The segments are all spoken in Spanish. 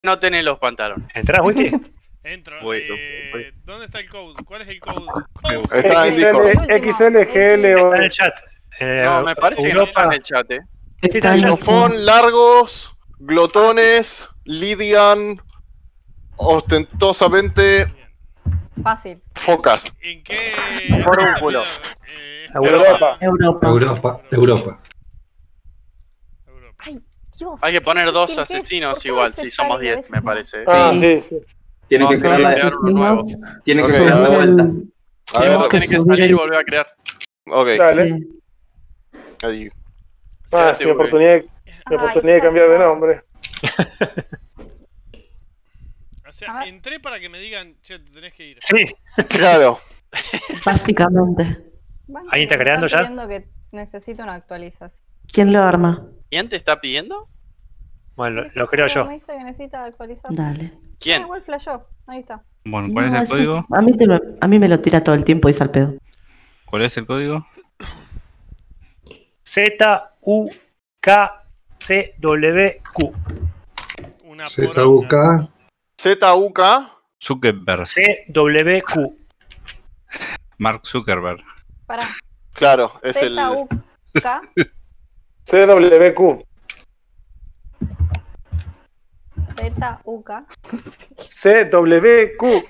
no tenés los pantalones. ¿Entrás, Wiki? Entro. Voy. ¿Dónde está el code? ¿Cuál es el code? Está en Discord. XLGL o... Está en el chat. No, me parece que no está en el chat, Está en el chat. Xenofón, largos, glotones, lidian, ostentosamente, Fácil. focas. ¿En qué? Forúnculo. Europa. Europa. Ay, Dios. Hay que poner 2 ¿Qué? asesinos ¿Por qué igual, no si se somos sale 10, de me eso? parece. Ah, sí. Tienen que Vamos a crear crear uno nuevo. Tienen que Ok. crear de vuelta. A ver, Tiene que salir y volver a crear. ok. Dale. Ahí. Ah, sí, mi oportunidad de cambiar de nombre. O sea, entré para que me digan, che, te tenés que ir. Sí. Claro. Básicamente. Bueno, ¿Ahí está me creando están ya? pidiendo que necesito una actualización. ¿Quién lo arma? ¿Quién te está pidiendo? Bueno, lo creo yo. Me dice que necesita actualizar. Dale. ¿Quién? Igual flashó. Ahí está. Bueno, ¿cuál No, es el eso código? a mí me lo tira todo el tiempo y al pedo. ¿Cuál es el código? ZUKCWQ. Una ZUK. ZUK. Zuckerberg. CWQ. Mark Zuckerberg. Pará. Claro, es el. ZUK. CWQ. ZUK. CWQ.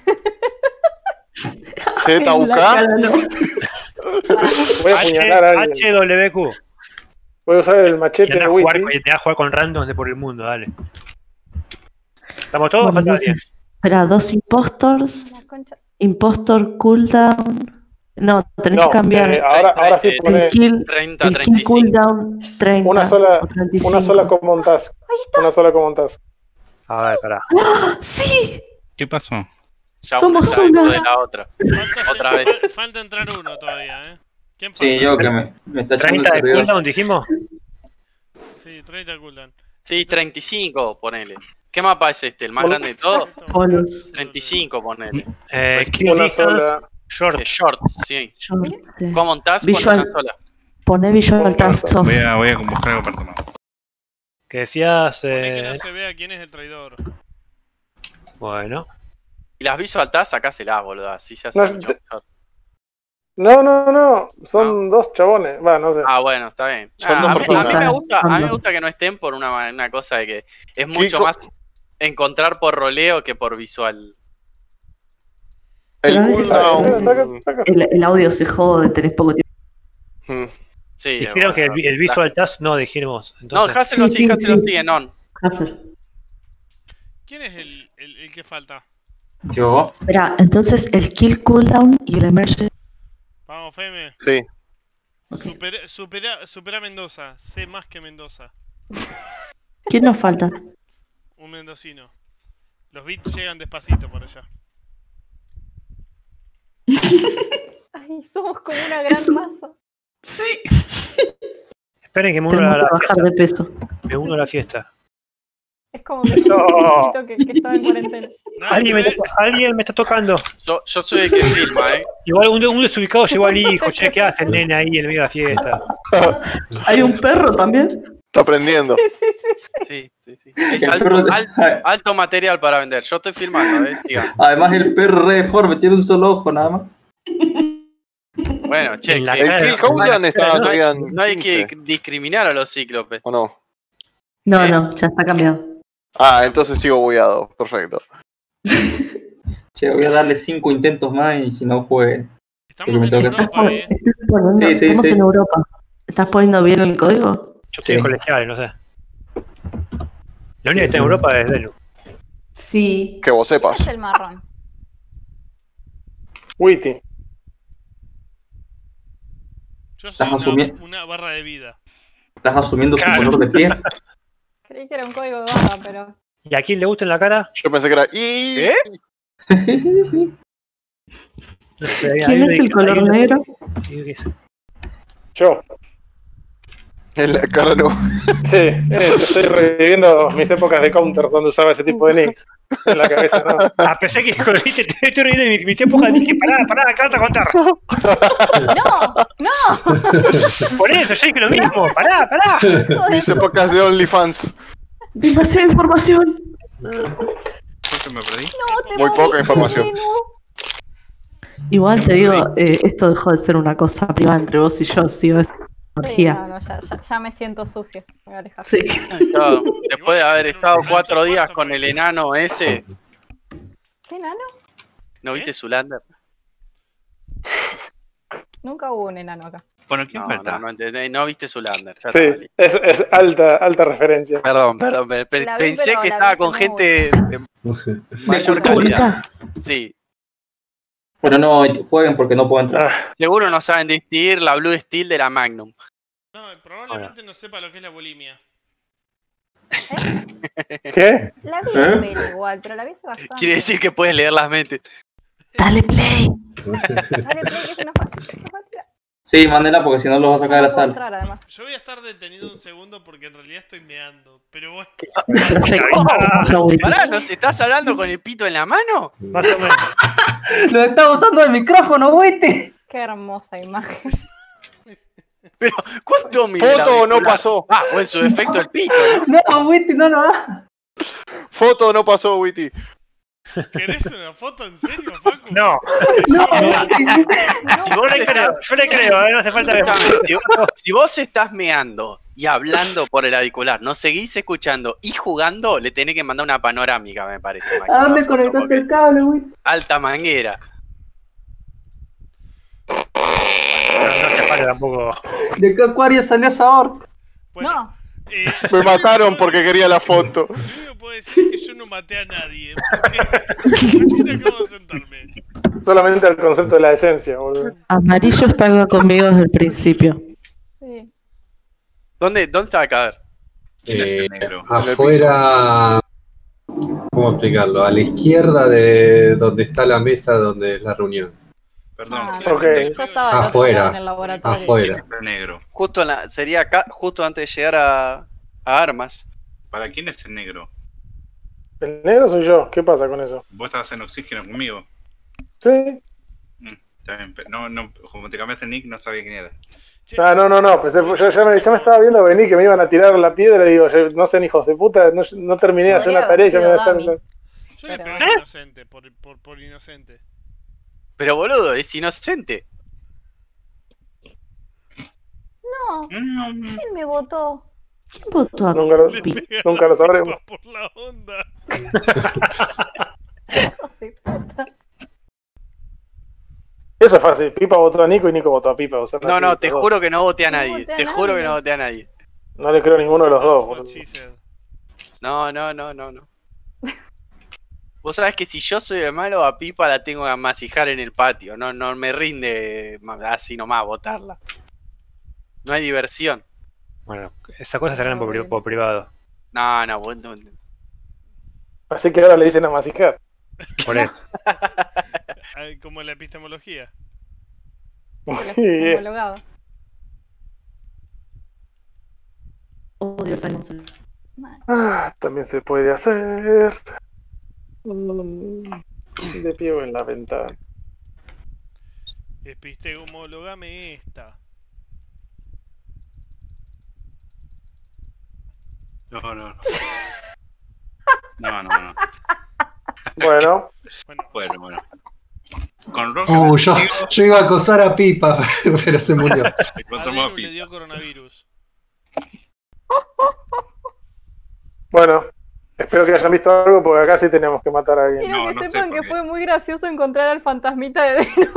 ZUK. Voy a apuñalar a alguien. HWQ. Voy a usar el Y machete andá de a jugar, Wiki. te vas a jugar con randoms de por el mundo, dale. ¿Estamos todos? Bueno, Falta alguien. entonces, espera, 2 impostors. La concha. Impostor cooldown. No, tenés No, que cambiar. ahora sí pone el kill, 30, el kill 35. cooldown 30. una sola o 35. common task. Una sola common task. A ver, pará. ¡Ah! ¡Sí! ¿Qué pasó? Ya Somos está dentro una. de la otra. Otra vez. Falta entrar uno todavía, ¿Quién falta? Sí, yo que me está echando el 30 de servidor. cooldown, dijimos. Sí, 30 cooldown. Sí, 35, ponele. ¿Qué mapa es este? ¿El más grande de todos? Bonus. 35, ponele. Kill Una distance, sola. short. Short, sí. Short, sí. Common Task, pon Visual. una sola. Poné Visual Task Off. Voy a buscar algo para tomar. Que decías. Pone que no se vea quién es el traidor. Bueno. Y las Visual Task, sacáselas, boludo. Así se hace No, mucho mejor. No. Son dos chabones. Va, no sé. Ah, bueno, está bien. Son dos A mí personas. me gusta que no estén por una cosa de que es mucho Kiko- más encontrar por roleo que por visual. El Pero cooldown. El audio se jode, tenés poco tiempo. Sí, Dijeron que el Visual Task no, dijimos. No, Entonces, Hassel lo Sí, sigue, sí, Hassel lo sí. sigue, non. Hacer. ¿Quién es el que falta? Yo. Espera, entonces el kill cooldown y el emergency. Vamos, Feme. Sí. Ok. Supera a Mendoza. Sé más que Mendoza. ¿Quién nos falta? Un mendocino. Los bits llegan despacito por allá. Ay, somos como una gran masa. Sí. esperen que me uno Tenemos a que la bajar fiesta. de peso. Me uno a la fiesta. Es como que un chiquito que estaba en cuarentena. Alguien me está tocando. Yo soy el que filma, Igual un desubicado llegó al hijo. Che, ¿qué hace el nene ahí en medio de la fiesta? ¿Hay un perro también? Está aprendiendo. Sí. Es alto material para vender. Yo estoy filmando, sigan. Además el perro re deforme, tiene un solo ojo nada más. Bueno, che, En la que- El kill cooldown está no hay- todavía. no hay que discriminar a los cíclopes. ¿O no? No, no, ya está cambiado. Ah, entonces sigo bugueado. Perfecto. Che, voy a darle 5 intentos más y si no fue. Estamos me en toca. Europa, Estás poniendo, Sí, sí, estamos sí. en Europa. ¿Estás poniendo bien el código? Yo estoy en Sí. colegiales, no sé. La única que está en Europa es Delu. Sí. Que vos ¿Quién sepas. es el marrón? Witty. Yo soy Estás asumiendo. una barra de vida. Estás asumiendo su Claro. color de piel. Creí que era un código de barra, pero... ¿Y a quién le gusta en la cara? Yo pensé que era. ¿Y? No sé, ahí ¿Quién me es el dice- color ahí- negro? ¿Qué es? Yo. En la cara no. Sí, estoy reviviendo mis épocas de counter donde usaba ese tipo de nicks. En la cabeza, ¿no? Ah, pensé que viste, estoy riendo de mi tiempo. Dije, pará, acá vas a contar. ¡No! Por eso, yo dije lo mismo. Pará. Mis épocas de OnlyFans. Demasiada información. ¿Yo me perdí? No, te Muy morís, poca información. Nenu. Igual te digo, esto dejó de ser una cosa privada entre vos y yo, sí, es Sí, energía. no, ya me siento sucia. Me voy a alejar. Sí. Claro, después de haber estado 4 días con el enano ese, ¿Qué enano? ¿no viste Zulander? Nunca hubo un enano acá. Bueno, ¿quién No, falta? no viste Zulander. Ya Sí, está, listo. es alta referencia. Perdón, La vi, pensé pero que la estaba vi con hace gente de mayor cultura. calidad. Sí, Pero no jueguen porque no puedo entrar. Ah, seguro no saben distinguir la Blue Steel de la Magnum. No, probablemente no sepa lo que es la bulimia. ¿Qué? La vi en peli igual, pero la vi hace bastante. Quiere decir que puedes leer las mentes. Dale play. Dale play, que es una fácil. Sí, mándela porque si no los va a sacar de la sala. Además. Yo voy a estar detenido un segundo porque en realidad estoy meando. Pero bueno, Perfecto. No, Witty. Pará, ¿nos estás hablando con el pito en la mano? Más o menos. Lo está usando el micrófono, Witty. Qué hermosa imagen. Pero, ¿cuánto mide la Foto no auricular? pasó. Ah, o en su defecto el pito, ¿no? No, Witty, no lo hagas. Foto no pasó, Witty. ¿querés una foto en serio, Facu? No, No, Si vos yo le creo, no hace falta que... Escuchame, si vos estás meando y hablando por el auricular, no seguís escuchando y jugando, le tenés que mandar una panorámica, me parece. Mike, ¿a dónde una foto, conectaste porque el cable, Witty? alta manguera. No hace falta tampoco. ¿De qué acuario salió esa orca? Bueno, No, Me mataron porque quería la foto. Lo único que puedo decir es que yo no maté a nadie. Porque recién acabo de sentarme. Solamente el concepto de la esencia, boludo. Amarillo estaba conmigo desde el principio. sí. ¿Dónde está acá? ¿Quién es el negro? Afuera, ¿cómo explicarlo? A la izquierda de donde está la mesa donde es la reunión. Perdón, Ah, ¿quién Ok. yo estaba al otro Afuera. lado en el laboratorio. Afuera. es el negro? Justo sería acá, justo antes de llegar a armas. ¿Para quién es el negro? El negro soy yo. ¿Qué pasa con eso? ¿Vos estabas en oxígeno conmigo? Sí. Está bien, no, como te cambiaste el nick, no sabía quién era. Che, Ah, no. Pensé, yo ya me estaba viendo venir que me iban a tirar la piedra y digo, no sean hijos de puta, no terminé de hacer una tarea y ya me iba a estar. Podría yo le pero- pegué inocente, por inocente. Pero boludo, es inocente. No, ¿quién me votó? ¿Quién votó a Nunca lo, Le Pi? pegué a nunca la lo sabremos. pipa por la onda. Hijos de puta. Eso es fácil. Pipa votó a Nico y Nico votó a Pipa. O sea, No, así, no, te los dos. juro que no voté a No nadie. voté a Te juro que nadie. no voté a nadie. No le creo a ninguno de los dos, What boludo. she said. No. Vos sabés que si yo soy el malo, a Pipa la tengo que amasijar en el patio. No me rinde así nomás votarla. No hay diversión. Bueno, esas cosas serán por privado. No, vos no. Así que ahora le dicen a masicar. Por eso. Como en la epistemología. Que lo Muy fui bien. homologado. Odio Simon Says. También se puede hacer. De pie en la ventana. Epistemologame esta. No. No. Bueno, Bueno. Con Rock Yo iba a acosar a Pipa, pero se murió. encontramos A a Denu le Pi. dio coronavirus. bueno. Espero que hayan visto algo porque acá sí tenemos que matar a alguien. Quiero No, que no sé sepan por que qué. fue muy gracioso encontrar al fantasmita de Denu.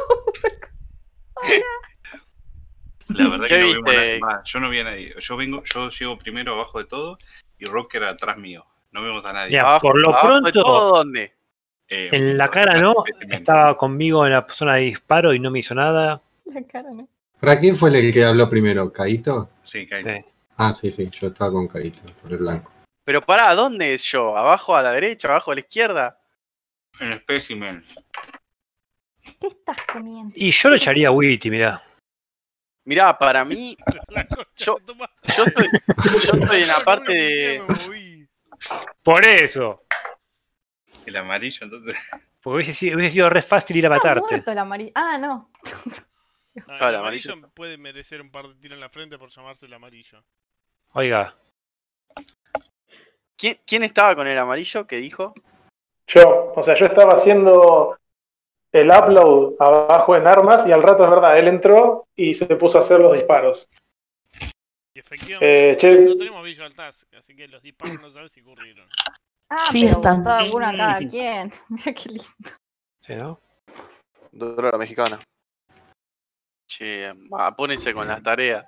La verdad ¿Qué que no vimos viste? nadie más. Yo no vi a nadie. Yo llego primero abajo de todo y Rocker atrás mío. No vimos a nadie. Ya, por lo abajo de pronto, todo, ¿dónde? en la cara no, estaba conmigo en la zona de disparo y no me hizo nada. La cara, ¿no? ¿Para quién fue el que habló primero? ¿Caíto? Sí, caí. Sí. Ah, sí, yo estaba con Caíto, por el blanco. Pero pará, ¿dónde es yo? ¿Abajo a la derecha? ¿Abajo a la izquierda? En Specimen. ¿Qué estás comiendo? Y yo le echaría a Witty, mirá. Mirá, para mí, La concha Yo- de tu madre. yo estoy en la parte Una de. me moví. Por eso. El amarillo, entonces. Porque hubiese sido re fácil ir a Está matarte. muerto el amarillo. Ah, no. Ah, Claro, el amarillo. amarillo puede merecer un par de tiros en la frente por llamarse el amarillo. Oiga, ¿Quién estaba con el amarillo? ¿Qué dijo? Yo, o sea, yo estaba haciendo el upload abajo en armas y al rato es verdad, él entró y se puso a hacer los disparos. Y efectivamente, che. no tenemos Visual Task, así que los disparos no sabes si ocurrieron. Ah, Sí, pero están. votaba uno a cada quien. Mira qué lindo. Sí, ¿no? Dura la mexicana. Che, apónense con las tareas.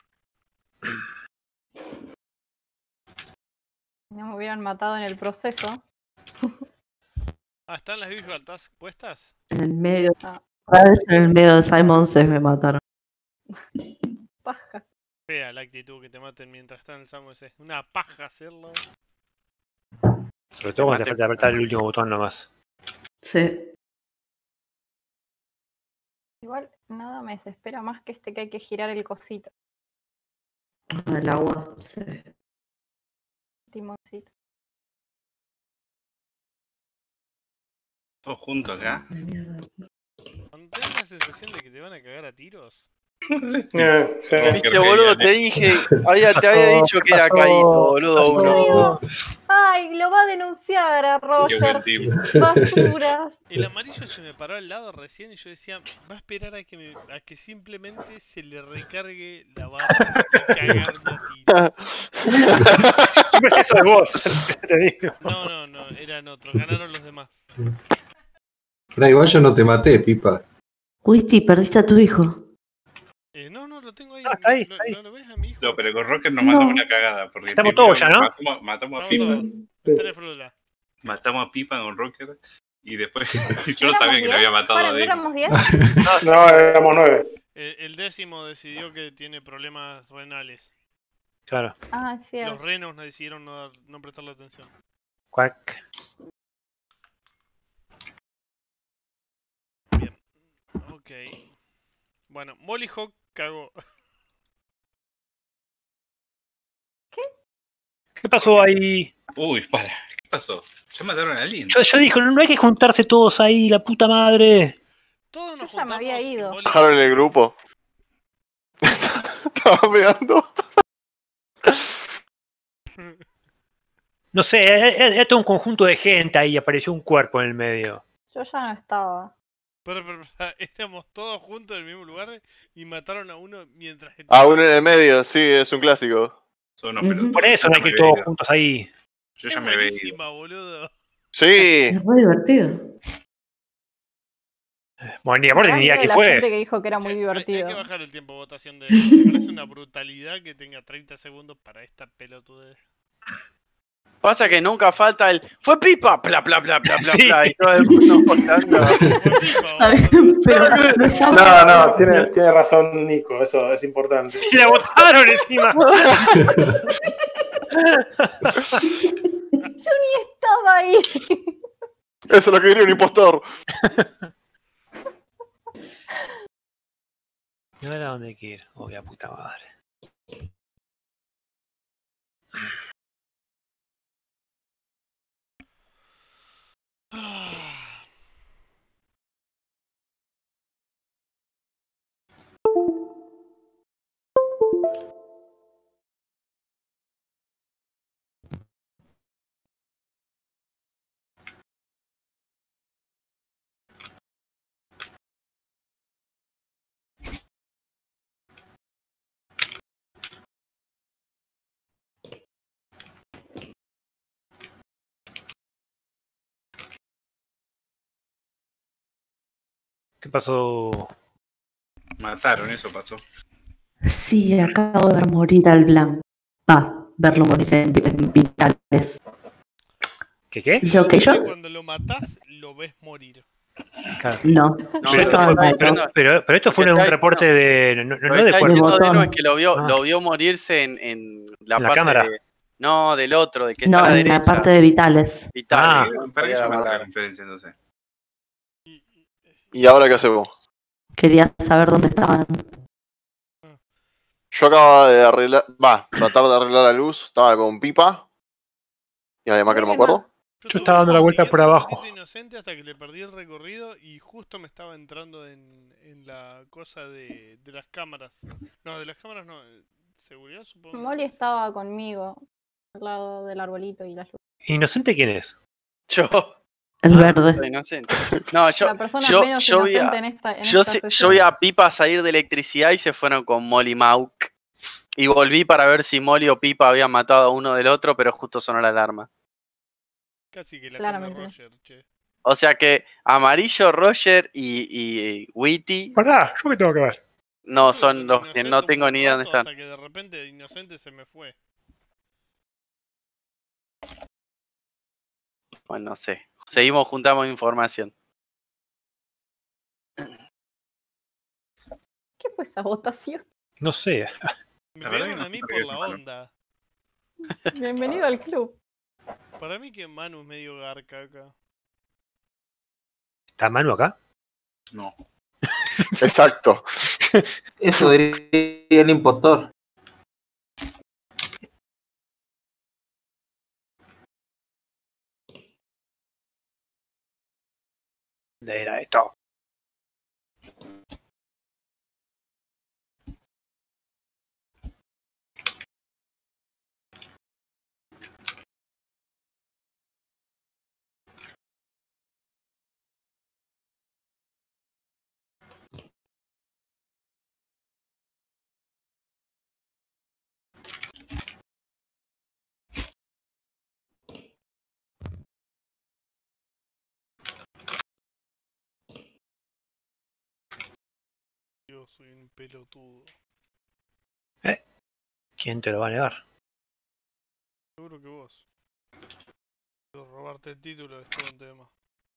No me hubieran matado en el proceso. Ah, ¿están las Visual Task puestas? En el medio. Ah. Otra vez en el medio de Simon Says me mataron. Paja. Fea la actitud que te maten mientras están en el Samuel C. Una paja hacerlo. Sobre todo cuando te falta apretar el último botón nomás. Sí. Igual nada me desespera más que que hay que girar el cosito. El agua. Sí. Timoncito. Todos juntos acá. Cuando tenés la sensación de que te van a cagar a tiros. Sí. Viste, boludo, te dije, te había dicho que era Caíto, boludo, uno. Ay, lo va a denunciar a Qué buen Roger. tipo. Basura. El amarillo se me paró al lado recién y yo decía, va a esperar a que simplemente se le recargue la barra y cagarme a tiros. Siempre es eso de vos, te digo. No, eran otros, ganaron los demás. Pero igual yo no te maté, pipa. Whisty, perdiste a tu hijo. No, lo tengo ahí. Ah, está ahí, ¿No, está ahí. ¿No lo ves a mi hijo? No, pero con Rocket nos mandamos una cagada. Porque Estamos primero todos ya, ¿no? Matamos a Vamos Pipa. todos. Está en Frula. Matamos a Pipa con Rocket. Y después yo no sabía que lo había matado Para, a ¿no Dave. éramos 10? No, éramos 9. El 10º decidió que tiene problemas renales. Claro. Ah, sí. Los renos decidieron no prestarle atención. Cuac. Bien. Ok. Bueno, Molly Hawk cagó. ¿Qué pasó ahí? Uy, para. ¿Qué pasó? Ya mataron a alguien. Yo dije, no hay que juntarse todos ahí, la puta madre. Todos nos Yo ya me juntamos había y ido. Molly Dejaron en el Hawk- grupo. Estaba pegando. No sé, era todo un conjunto de gente ahí, apareció un cuerpo en el medio. Yo ya no estaba. Pero, éramos todos juntos en el mismo lugar y mataron a uno mientras... Ah, uno en el medio, sí, es un clásico. Son unos pelotudos. Por eso no hay que ir todos juntos ahí. Yo Es ya me había ido. buenísima, boludo. Sí. Es muy divertido. Bueno, ni aparte ni idea quién La fue. gente que dijo que era muy Hay divertido. que bajar el tiempo de votación de esto. Me parece una brutalidad que tenga 30 segundos para esta pelotudez. Pasa que nunca falta el ¡fue Pipa! Bla, bla, bla, bla, bla, Sí. bla, y todo el mundo votando. Pero no No, estaba- no, tiene razón Nico, eso es importante. Y la votaron encima. Yo ni estaba ahí. Eso es lo que diría un impostor. ¿Y ahora dónde hay que ir? Oh, la puta madre. ¿Qué pasó? Mataron, eso pasó. Sí, acabo de ver morir al blanco. Verlo morir en vitales. ¿Qué? Lo que yo. Cuando lo matás, lo ves morir. Claro. No, No, yo estaba fue- en la- pero- Pero esto fue Lo que un está reporte de. No Lo de que está cuerpo. diciendo botón. Deno es que Ah. lo vio morirse en la La parte cámara. no, del otro, de que No, está a la en la derecha. parte de vitales. Vital, Ah. no Para sabía eso la me palabra. la conferencia, entonces. ¿Y ahora qué hacemos? Quería saber dónde estaban. Yo acababa de arreglar, tratar de arreglar la luz, estaba con Pipa. Y además que no me acuerdo. Yo estaba dando la vuelta por abajo. Inocente hasta que le perdí el recorrido y justo me estaba entrando en la cosa de las cámaras. No, de las cámaras no. Seguridad supongo. Molly estaba conmigo. al lado del arbolito y la lluvia. ¿Inocente quién es? Yo. El verde. Soy inocente. No, La persona menos inocente en esta yo sesión. vi a Pipa salir de electricidad y se fueron con Molly Mauk. Y volví para ver si Molly o Pipa habían matado a uno del otro, pero justo sonó la alarma. Casi que la Claramente. come Roger, che. O sea que Amarillo, Roger y Witty Pará, yo me tengo que ver. no son los que Inocente no un tengo buen ni idea dónde rato están. Hasta que de repente Inocente se me fue. Bueno, no sé. Seguimos, juntamos información. ¿Qué fue esa votación? No sé. Me La verdad pegaron que no a mí sé por qué la malo. onda. Bienvenido al club. Para mí que Manu es medio garca acá. ¿Está Manu acá? No. Exacto. Eso diría el impostor. ¿Dónde era esto? Yo soy un pelotudo. ¿Quién te lo va a negar? Seguro que vos. Pero robarte el título es todo un tema.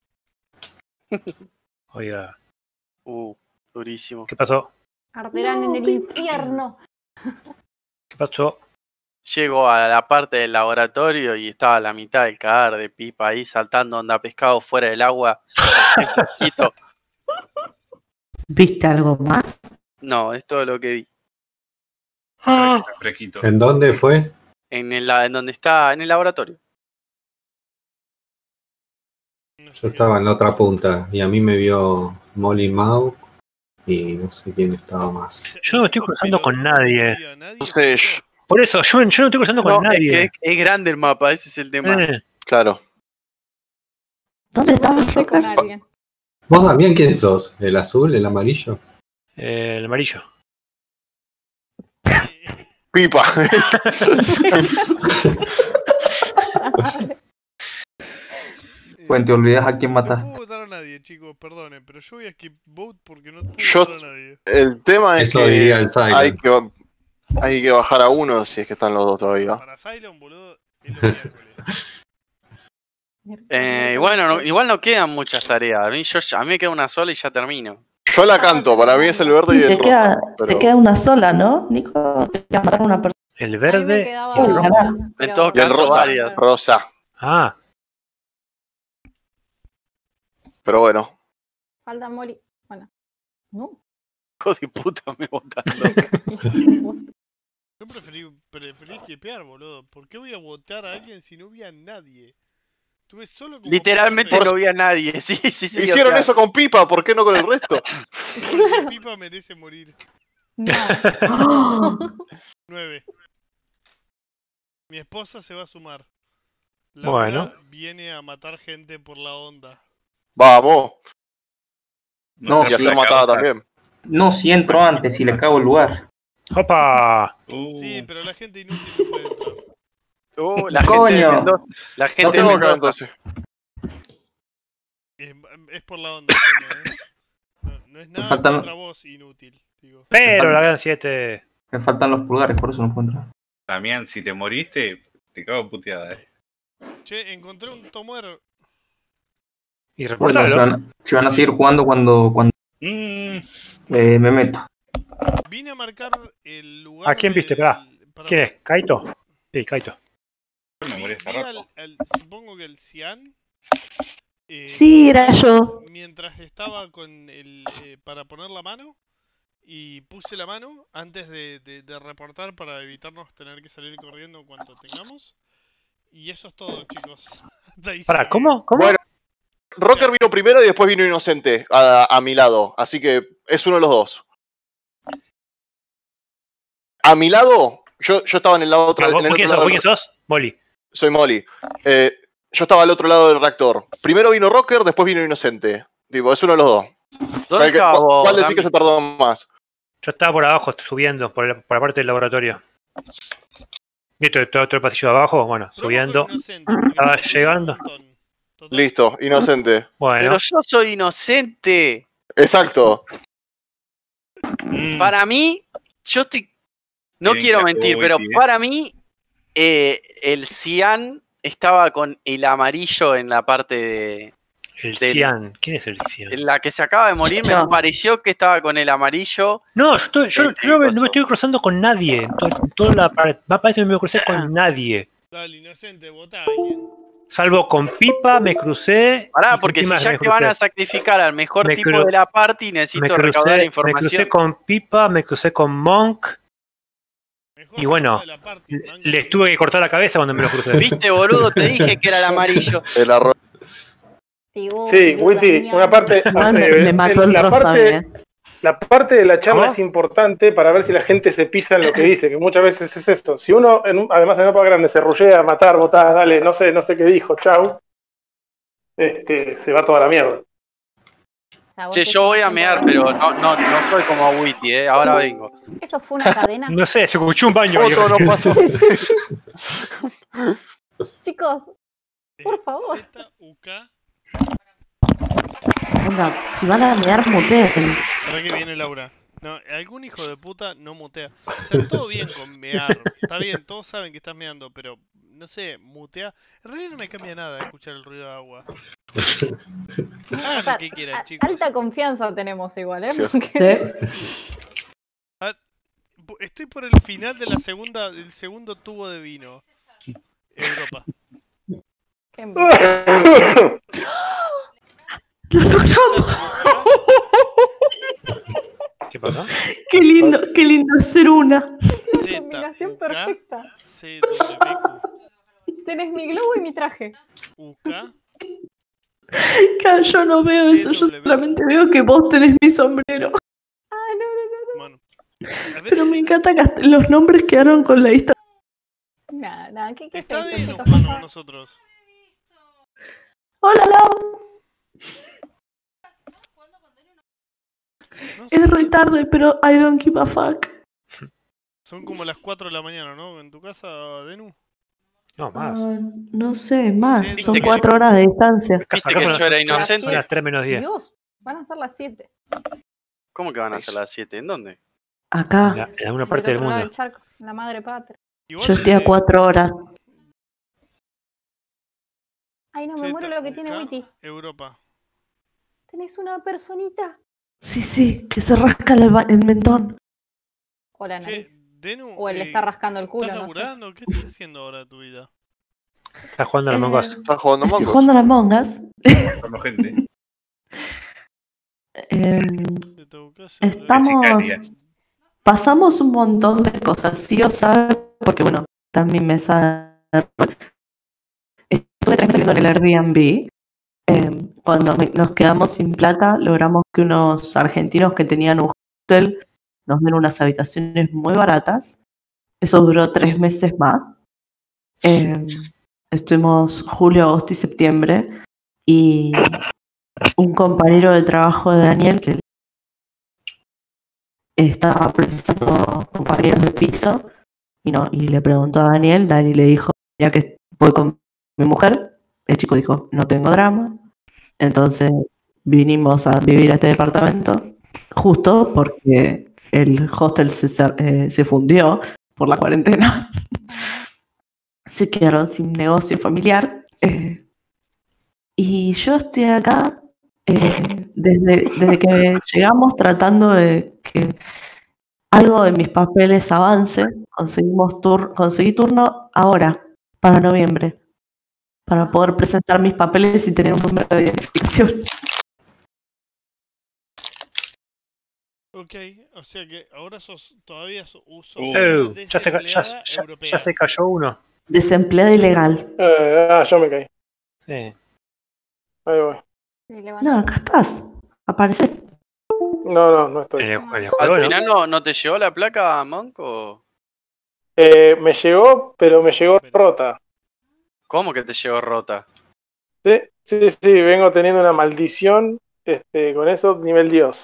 Oiga, Durísimo. ¿qué pasó? Arderán en el infierno. ¿Qué pasó? Llego a la parte del laboratorio y estaba la mitad del cadáver de Pipa ahí saltando onda pescado fuera del agua. Un poquito. ¿Viste algo más? No, es todo lo que vi. Fresquito. ¿En dónde fue? En donde está, en el laboratorio. No sé Yo qué- estaba en la otra punta y a mí me vio Molly Mau y no sé quién estaba más. Yo no estoy cruzando con nadie. No había nadie. Entonces, Por eso, yo no estoy cruzando con No, nadie. es grande el mapa, ese es el tema. claro. ¿Dónde estabas, Estoy con Rocker? alguien. ¿Vos, Damián, quién sos? ¿El azul, el amarillo? El amarillo. Pipa. Pues te olvidas a quién No matas. puedo votar a nadie, chicos, perdonen, pero yo voy a skip vote porque no puedo Yo- votar a nadie. El tema es Eso diría que el Silent. hay que bajar a uno si es que están los dos todavía. Para Cylon, boludo, es lo miércoles. Bueno, igual no quedan muchas tareas. A mí me queda una sola y ya termino. Yo la canto, para mí es el verde y Sí, el rojo. te pero- queda una sola, ¿no, Nico? Te queda matar a una persona. El A mí me verde. quedaba Sí, una, ganar. En pero- todo Y el caso, rosa. varias. Rosa. Ah, Pero bueno. Falta Mori. Bueno. No. Hijo de puta, me botaron. Yo preferí skipear, boludo. ¿Por qué voy a votar a alguien si no vi a nadie? Tuve solo como Literalmente por no vi a nadie. Sí. Hicieron o sea, eso con Pipa, ¿por qué no con el resto? porque Pipa merece morir. No. 9. Mi esposa se va a sumar. Bueno. Laura viene a matar gente por la onda. Vamos. No, Y a ser matada también. No, si entro antes y le cago el lugar. ¡Opa! Sí, pero la gente inútil no puede entrar. la gente de Coño. Mendoza. La No gente de tengo acá Mendoza. entonces. Es por la onda, Sonia, no es nada faltan- contra vos, inútil. Digo. Pero la gran 7. Me faltan los pulgares, por eso no puedo entrar. Damián, si te moriste, te cago puteada, Che, encontré un tomuer. Y Bueno, reportalo. si van a seguir jugando cuando me meto. Vine a marcar el lugar. ¿A quién viste? Pará. ¿Quién es? ¿Kaito? Sí, Kaito. Me morí Vi hace rato. supongo que el Cian. Sí, era yo. Mientras estaba con el. Para poner la mano. Y puse la mano antes de reportar para evitarnos tener que salir corriendo cuanto tengamos. Y eso es todo, chicos. Hasta ahí Pará, llegué. ¿cómo? Bueno, Rocker vino primero y después vino Inocente a mi lado. Así que es uno de los dos. A mi lado, yo estaba en el lado otro. ¿Vos en el quién otro sos? lado ¿Vos quién sos? Molly. Soy Molly. Yo estaba al otro lado del reactor. Primero vino Rocker, después vino Inocente. Digo, es uno de los dos. ¿Dónde estaba vos, ¿Cuál decís Gami? que se tardó más? Yo estaba por abajo subiendo, por la parte del laboratorio. ¿Viste todo el pasillo de abajo? Bueno, subiendo. Estaba llegando. Listo, Inocente. Bueno. Pero yo soy inocente. Exacto. Para mí, yo estoy... No Tienen quiero que mentir, jugar pero Wiki, para mí el cian estaba con el amarillo en la parte de... El del- cian. ¿Quién es el cian? En la que se acaba de morir, me Yo. pareció que estaba con el amarillo. No, yo El no me coso. estoy cruzando con nadie. Toda la pared. Me parece que no me crucé con nadie. Dale, Inocente, votá a alguien. Salvo con Pipa, me crucé. Pará, ¿y porque con si quién más ya me que van a crucé? sacrificar al mejor Me tipo cru- de la party, necesito recaudar me información. crucé con Pipa, me crucé con Monk. Mejor Y bueno, de la party, man. les tuve que cortar la cabeza cuando me lo crucé. Viste, boludo, te dije que era el amarillo. El arroz. Sí, Witty, una parte. Igual me mató el la Ross también. parte, la parte de la charla ¿Cómo? es importante para ver si la gente se pisa en lo que dice, que muchas veces es esto. Si uno, además en un mapa grande, se rullea, matar, botar, dale, no sé qué dijo, chau, se va toda la mierda. Che, yo voy a mear, pero no soy como Witty, ahora vengo. Eso fue una cadena. No sé, se escuchó un baño. ahí Foto no recién. pasó. Chicos, por favor. ZUK. Onda, si van a mear, muteen. ¿Para qué viene Laura? No, algún hijo de puta no mutea. O sea, todo bien con mear. Está bien, todos saben que estás meando, pero no sé, mutea. En realidad no me cambia nada escuchar el ruido de agua. Hagan lo que quieran, chicos. Alta confianza tenemos igual, ¿eh? Sí, Porque- Sí. Estoy por el final de del segundo tubo de vino. Europa. Qué envidia. Lo logramos. ¿Qué pasó? Qué lindo es ser una. Combinación perfecta. CWQ. Tenés mi globo y mi traje. UK. Claro, yo no veo eso, yo solamente veo que vos tenés mi sombrero. Ah, no. Bueno. A ver, Pero me encanta que hasta los nombres quedaron con la distancia. Nada, ¿qué está es de eso, mano chicos? con nosotros. Hola, Lau. No Es sé, re tarde, pero I don't give a fuck. son como las 4 de la mañana, ¿no? ¿En tu casa, Denu? No, más. No sé, más. Sí, Son viste que 4 horas de distancia. Viste que yo era inocente. Son las 3 menos 10. Dios, van a ser las 7. ¿Cómo que van a ser las 7? ¿En dónde? Acá, En alguna parte del mundo. Charco, la madre patria. Igual, yo estoy a 4 horas. Ay, no, me muero lo que tiene Witty. Europa. Tenés una personita. Sí, que se rasca el mentón. O la Che, nariz. Denu, O él le está rascando el culo, ¿estás no sé. laburando? ¿Qué estás haciendo ahora de tu vida? Estás jugando a la Among Us. Están jugando Estoy mongos. jugando a la Among Us. Con la gente. De tu casa, Estamos. Sicarias. Pasamos un montón de cosas, sí o sabe, porque bueno, también me sabe. Estuve 3 meses viviendo en el Airbnb. Cuando nos quedamos sin plata, logramos que unos argentinos que tenían un hotel nos den unas habitaciones muy baratas. Eso duró 3 meses más. Estuvimos julio, agosto y septiembre. Y un compañero de trabajo de Daniel, que estaba precisando compañeros de piso, y le preguntó a Daniel. Dani le dijo, ya que voy con mi mujer. El chico dijo, no tengo drama. Entonces vinimos a vivir a este departamento justo porque el hostel se fundió por la cuarentena. Se quedaron sin negocio familiar. Y yo estoy acá desde que llegamos tratando de que algo de mis papeles avance. Conseguí turno ahora, para noviembre, para poder presentar mis papeles y tener un número de identificación. Ok, o sea que ahora todavía sos Ya europea. se cayó uno. Desempleada ilegal. Yo me caí. Sí. Ahí voy. No, acá estás. Apareces. No estoy. ¿Al final no te llegó la placa, Monk? O... Me llegó, pero me llegó rota. ¿Cómo que te llegó rota? Sí, vengo teniendo una maldición con eso, nivel Dios.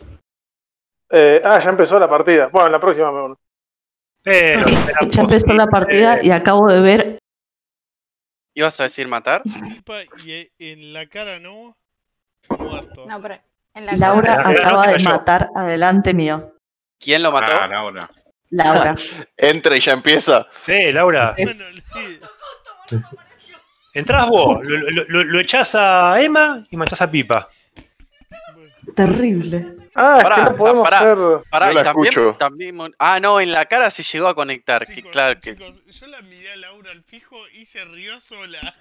Ya empezó la partida. Bueno, en la próxima me uno. Sí, ya empezó la partida y acabo de ver. ¿Ibas a decir matar? Y en la cara no, muerto. No, pero en la Laura cara. acaba de matar adelante mío. ¿Quién lo mató? Laura. Laura. Entra y ya empieza. Laura. Bueno, sí. Entrás vos, lo echás a Emma y matás a Pipa. Terrible. Es que no podemos hacer. Pará, Yo la escucho. también. No, en la cara se llegó a conectar. Chicos, claro chicos, yo la miré a Laura al fijo y se rió sola.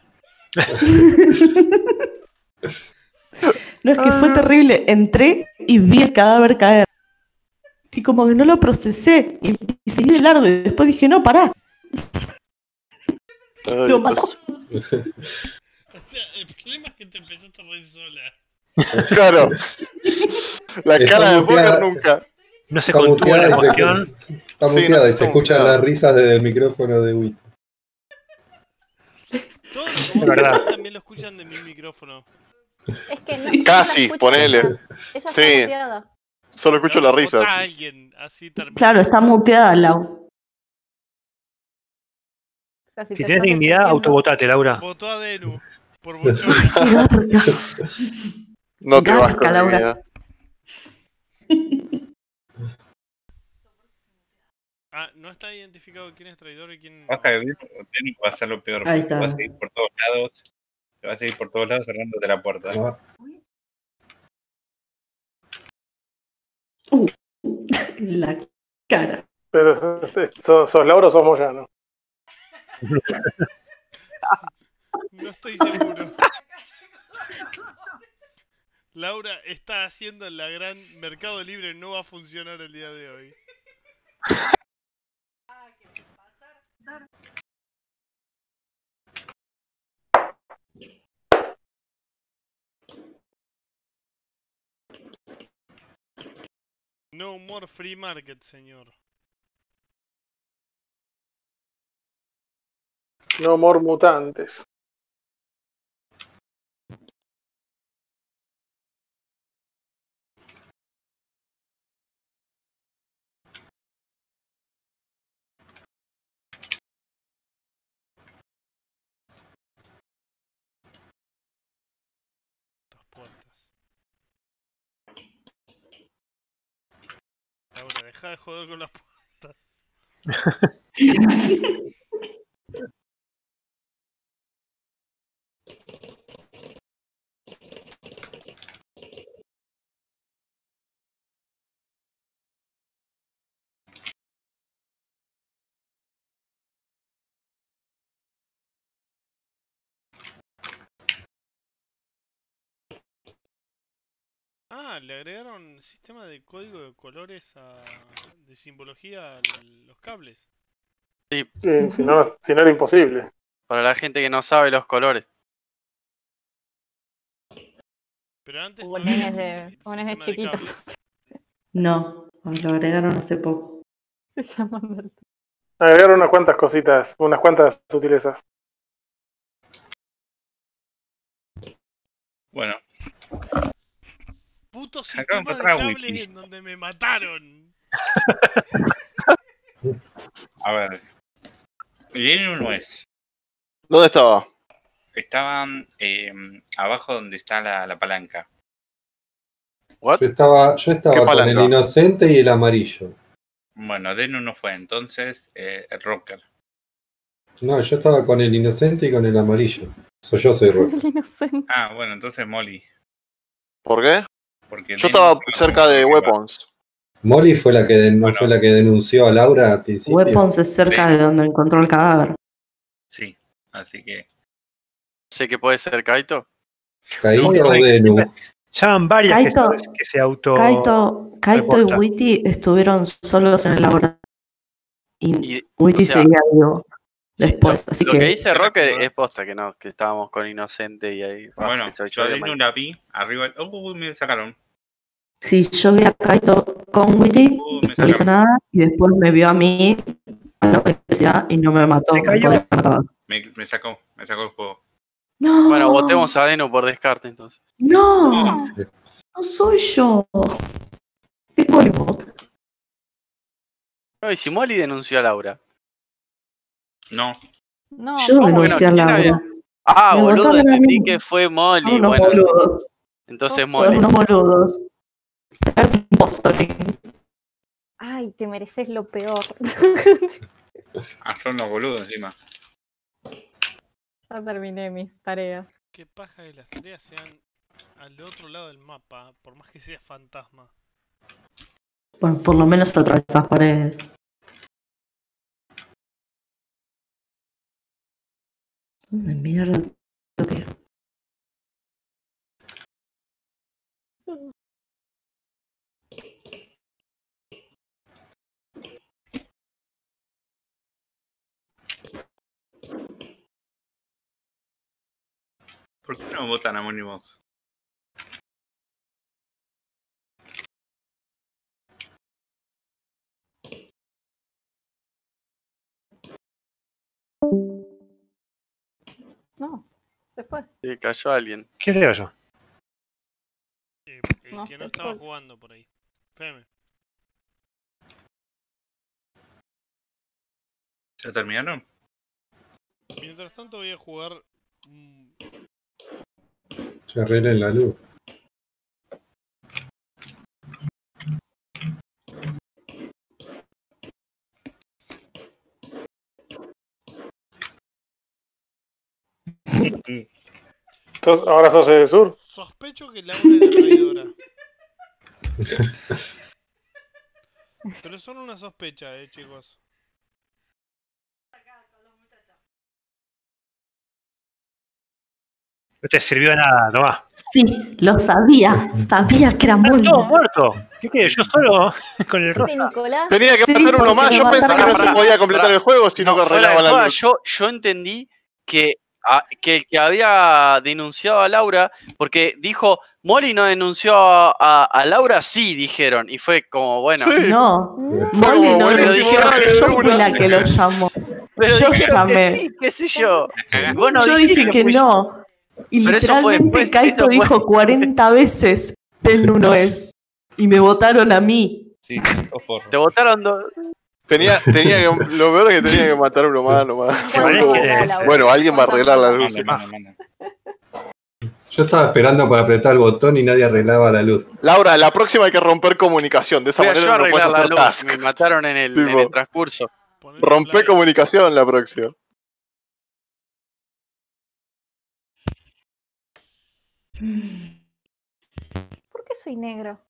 No, es que fue terrible. Entré y vi el cadáver caer. Y como que no lo procesé. Y seguí de largo. Y después dije, no, pará. Lo mató. O sea, el problema es que te empezaste a reír sola. Claro. La cara de Póker nunca. No se contuvo la emoción. Está muteada y se escuchan las risas desde el micrófono de Wii. Todos Es verdad. también lo escuchan de mi micrófono. Es que Sí. Casi, escucha ponele. ella. Ella está Sí. muteada. Solo escucho las Votá risas. a alguien, así termina. Claro, está muteada, Lau. O sea, Si te tenés estás dignidad, defendiendo. autovotate, Laura. Votó a Denu. Por bochorno. Qué garca. No te vas Garca, con Laura. dignidad. No está identificado quién es traidor y quién. Vas a vivir, Denu va a ser lo peor. Ahí está. Vas a ir por todos lados. Te vas a ir por todos lados cerrándote la puerta. La cara. Pero sos Laura o sos Moyano. No estoy seguro. Laura está haciendo la gran Mercado Libre, no va a funcionar el día de hoy. No more free market, señor. No more mutantes. Estas puertas. Laura, deja de joder con las puertas. Le agregaron sistema de código de colores de simbología a los cables. Sí, Si no era imposible. para la gente que no sabe los colores. Pero antes Hubo no había nenes de sistema de chiquitos. cables. No, lo agregaron hace poco. Se llaman. Agregaron unas cuantas cositas, unas cuantas sutilezas. Bueno, Puto Acá sistema de encontré cables Wiki. en donde me mataron. a ver. Denu no es. ¿Dónde estaba? Estaban abajo donde está la palanca. ¿What? Yo estaba ¿Qué con palanca? el inocente y el amarillo. Bueno, Denu no fue, entonces el Rocker. No, yo estaba con el inocente y con el amarillo. Yo soy Rocker. Inocente. Ah, bueno, entonces Molly. ¿Por qué? Porque Yo Denu estaba fue la cerca de única que va. Weapons. Molly fue la que no Bueno. fue la que denunció a Laura al principio. Weapons es cerca Sí. de donde encontró el cadáver. Sí, así que. Sé que puede ser Kaito. Caíto Oye, o oye, Denu. Ya van varias Kaito. que se auto. Kaito y reporta. Witty estuvieron solos en el laboratorio. Y Y, Witty o sea, seguía vivo sí, después. Así lo que que dice Rocker Recuerdo. es posta, que no, que estábamos con Inocente y ahí. Bueno, que soy yo a de Denu Mike. la vi arriba. Me sacaron. sí, yo vi a Kaito con Witty y Me no le hizo sacaron. nada. Y después me vio a mí a la universidad y no me mató. ¿Se me cayó? podría matar. Me sacó el juego. No. Bueno, votemos a Deno por descarte entonces. No. No soy yo. ¿Qué polvo? No, y si Molly denunció a Laura. No. No, Yo ¿cómo que denuncié a no? ¿Quién Laura. había? Ah, Me boludo, votaron a entendí mí. que fue Molly. Son unos Bueno, boludos. entonces Son Son Molly. unos boludos. Impostoring. ay, te mereces lo peor. Son los boludos encima. Ya terminé mis tareas. Qué paja que las tareas sean al otro lado del mapa, por más que sea fantasma. Bueno, por lo menos atravesas paredes. ¿Dónde mierda toqué? ¿Por qué no votan a Moneybox? No, se fue. Sí, cayó alguien. ¿Quién se cayó? El No que sé, no estaba Paul. jugando por ahí. Feme. ¿Ya terminaron? Mientras tanto voy a jugar... Se arreglen la luz. Entonces, ahora sos de sur. Sospecho que Laura es la traidora. Pero son una sospecha, chicos. No te sirvió de nada, tomá. Sí, lo sabía. Sabía que era Están Molly. todos muertos. ¿Qué querés? Yo solo con el rosa. Este Nicolás. Tenía que Sí, matar uno más. porque Yo lo pensé que no se mataron. podía completar el juego si no No, fuera de arreglaba la joda, luz. yo entendí que el que había denunciado a Laura, porque dijo, Molly no denunció a Laura, sí, dijeron. Y fue como, bueno. Sí. No, Fue Molly como no buenísimo, lo dijeron. dale, Yo de fui una. la que lo llamó. Pero Yo dijeron que llamé. sí, qué sé yo. Vos no Yo dijiste dije que fui- no. Y Pero eso fue literalmente después, Kaito eso fue- dijo 40 veces Tennu no es. Y me votaron a mí. Sí, dos porros. Te votaron dos. Tenía que, lo peor es que tenía que matar uno más nomás. Vale, ¿Cuánto ¿quién vale es? Laura? Bueno, alguien va a arreglar la luz. Manda. Yo estaba esperando para apretar el botón y nadie arreglaba la luz. Laura, la próxima hay que romper comunicación. De esa Fui a yo manera a no puedes arreglar la hacer luz. task. Me mataron en el Tipo. transcurso. Ponele Rompe play. comunicación la próxima. ¿Por qué soy negro?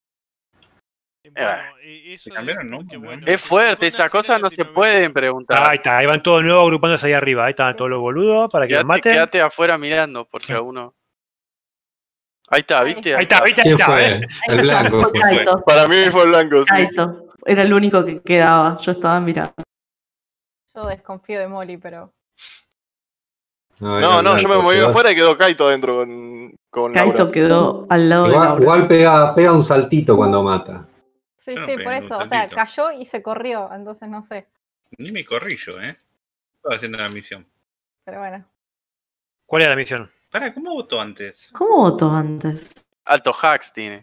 Eso cambiaron, ¿no? porque, bueno, Es fuerte, esas cosas no se pueden preguntar. Ahí está, ahí van todos nuevos agrupándose ahí arriba. Ahí están todos los boludos para que los maten. Quédate afuera mirando por si alguno. Ahí está, ¿viste? Ahí está, ¿viste? Ahí ¿Quién está, fue? ¿eh? El blanco. Fue Kaito. Para mí fue el blanco, sí. Kaito. Era el único que quedaba. Yo estaba mirando. Yo desconfío de Molly, pero. No, era no, yo me blanco, moví quedó. afuera y quedó Kaito adentro con Kaito Laura. quedó al lado de Laura. Igual pega un saltito cuando mata. Sí, Yo no sí, pegué por ningún eso. O sea, tantito. cayó y se corrió, entonces no sé. Ni me corrí yo, Estaba haciendo la misión. Pero bueno. ¿Cuál era la misión? Pará, ¿cómo votó antes? ¿Cómo votó antes? Alto hacks tiene.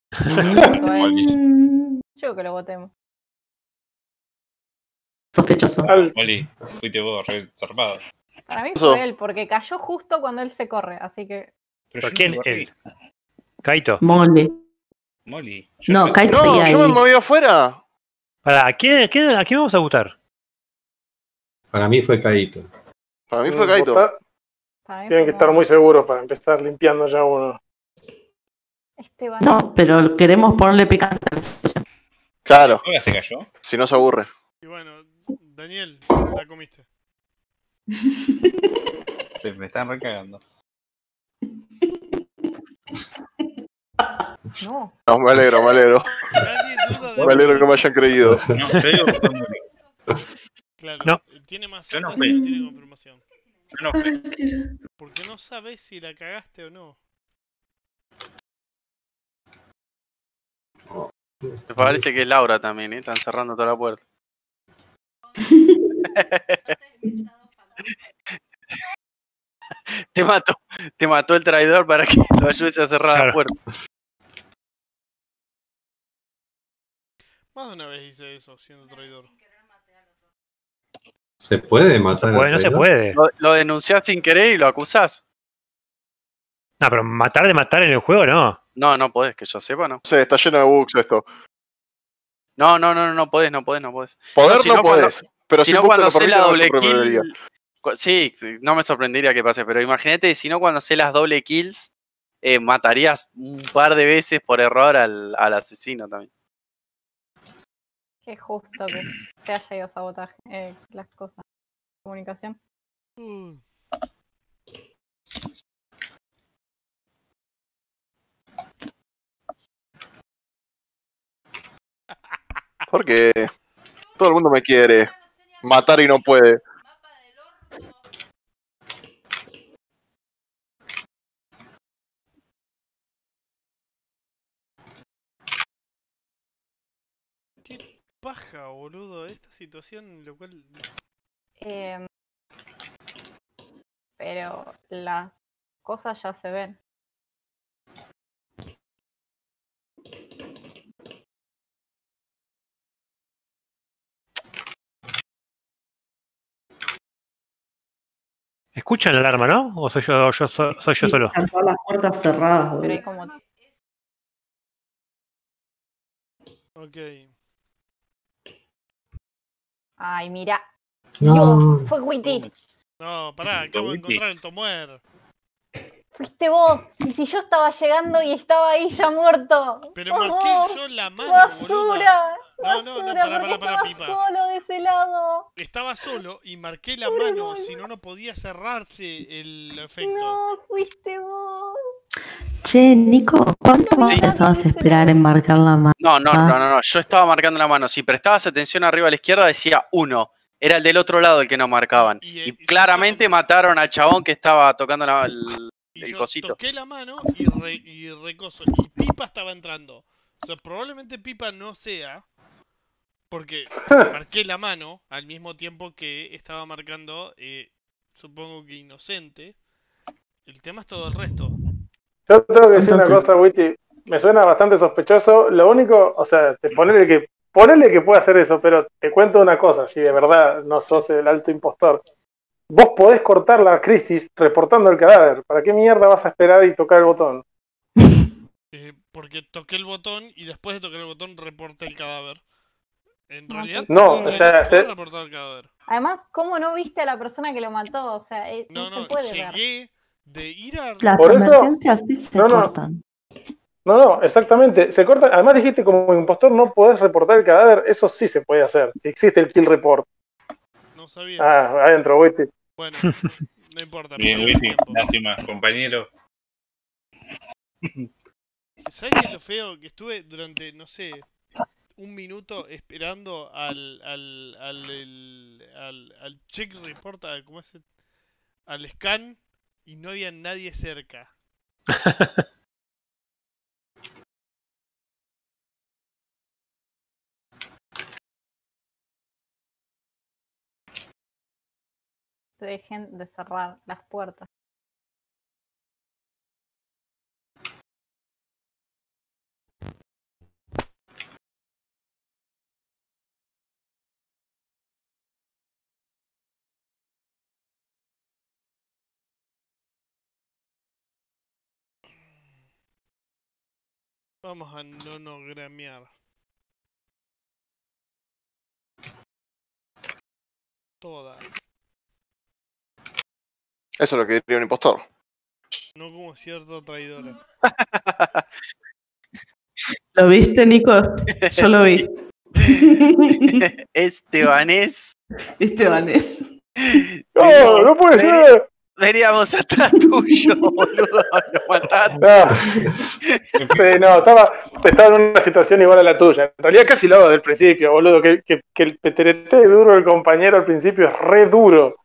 Mm, Yo que lo votemos. Sospechoso. Molly, fuiste vos, re zarpado. Para mí Eso. fue él, porque cayó justo cuando él se corre, así que. Pero yo ¿Quién? me corrí. Kaito. Molly. Molly. No, Kaito No, seguía yo me ahí. moví afuera. Pará, ¿a quién vamos a votar? Para mí fue Kaito. Para mí fue Kaito. Para mí Tienen que fue estar Molly. muy seguros para empezar limpiando ya uno. Esteban. No, pero queremos ponerle picante a la situación. Claro, ¿Ahora se cayó? si no se aburre. Y bueno, Daniel, la comiste. Me están recagando. No. No, me alegro, me alegro. Nadie duda de Me alegro que me hayan creído. No, yo digo que fue Molly. Claro, No. tiene más Yo no datos sé. y no tiene confirmación. Yo no fui. Porque no sabes si la cagaste o no. Me parece que es Laura también, Están cerrando toda la puerta. Te mató el traidor para que lo ayudes a cerrar la puerta. Más de una vez hice eso, siendo traidor. ¿Se puede matar al No se traidor? puede. Lo denunciás sin querer y lo acusás. No, pero matar de matar en el juego no. No, no podés, que yo sepa, no. Sí, está lleno de bugs esto. No podés. Poder si no podés, pero si si no bugs te cuando lo haces permite, la no me doble sorprendería. kill... Sí, no me sorprendería que pase, pero imagínate, si no cuando haces las doble kills, matarías un par de veces por error al asesino también. Qué justo que se haya ido sabotaje, las cosas. Comunicación. Porque todo el mundo me quiere. Matar y no puede. Paja, boludo, esta situación en lo cual... Pero las cosas ya se ven. ¿Escuchan la alarma, no? ¿O soy yo solo? Están todas las puertas cerradas, Pero boludo. hay como... Ok. Ay, mira. No. Dios, fue Witty. No, pará, acabo de encontrar el Tomuer. Fuiste vos. Y si yo estaba llegando y estaba ahí ya muerto. Pero marqué yo la mano, ¡Basura! boluda. No, Porque pará, estaba Pipa. solo de ese lado. Estaba solo y marqué la mano, si no, no podía cerrarse el efecto. No, fuiste vos. Che, Nico, ¿cuánto más estabas a esperar en marcar la mano? No. Yo estaba marcando la mano. Si prestabas atención arriba a la izquierda, decía 1. Era el del otro lado el que no marcaban. Y claramente mataron al chabón que estaba tocando el cosito. Toqué la mano y recoso. Y Pipa estaba entrando. O sea, probablemente Pipa no sea. Porque marqué la mano al mismo tiempo que estaba marcando, supongo que inocente. El tema es todo el resto. Yo tengo que decir una cosa, Witty. Me suena bastante sospechoso. Lo único, o sea, ponele que puede hacer eso, pero te cuento una cosa, si de verdad no sos el alto impostor. Vos podés cortar la crisis reportando el cadáver. ¿Para qué mierda vas a esperar y tocar el botón? Porque toqué el botón y después de tocar el botón reporté el cadáver. En realidad, no, o sea, reportado el cadáver. Además, ¿cómo no viste a la persona que lo mató? O sea, no se puede llegué de ir a... Las Por eso, emergencias sí se cortan. No, exactamente. Se cortan. Además dijiste como impostor no podés reportar el cadáver. Eso sí se puede hacer. Si existe el kill report. No sabía. Adentro, Witty. Bueno, no importa. Bien, Witty, lástima, compañero. ¿Sabes qué es lo feo? Que estuve durante, no sé, un minuto esperando al check report, ¿cómo es? Al scan, y no había nadie cerca. Dejen de cerrar las puertas. Vamos a nonogramear. Todas. Eso es lo que diría un impostor. No como cierta traidora. ¿Lo viste, Nico? Yo lo vi. Estebanés. No puede ser. Veníamos atrás tuyo, boludo. Lo mataste. No, estaba en una situación igual a la tuya. En realidad casi lo hago desde el principio, boludo. Que el peterete duro del compañero al principio es re duro.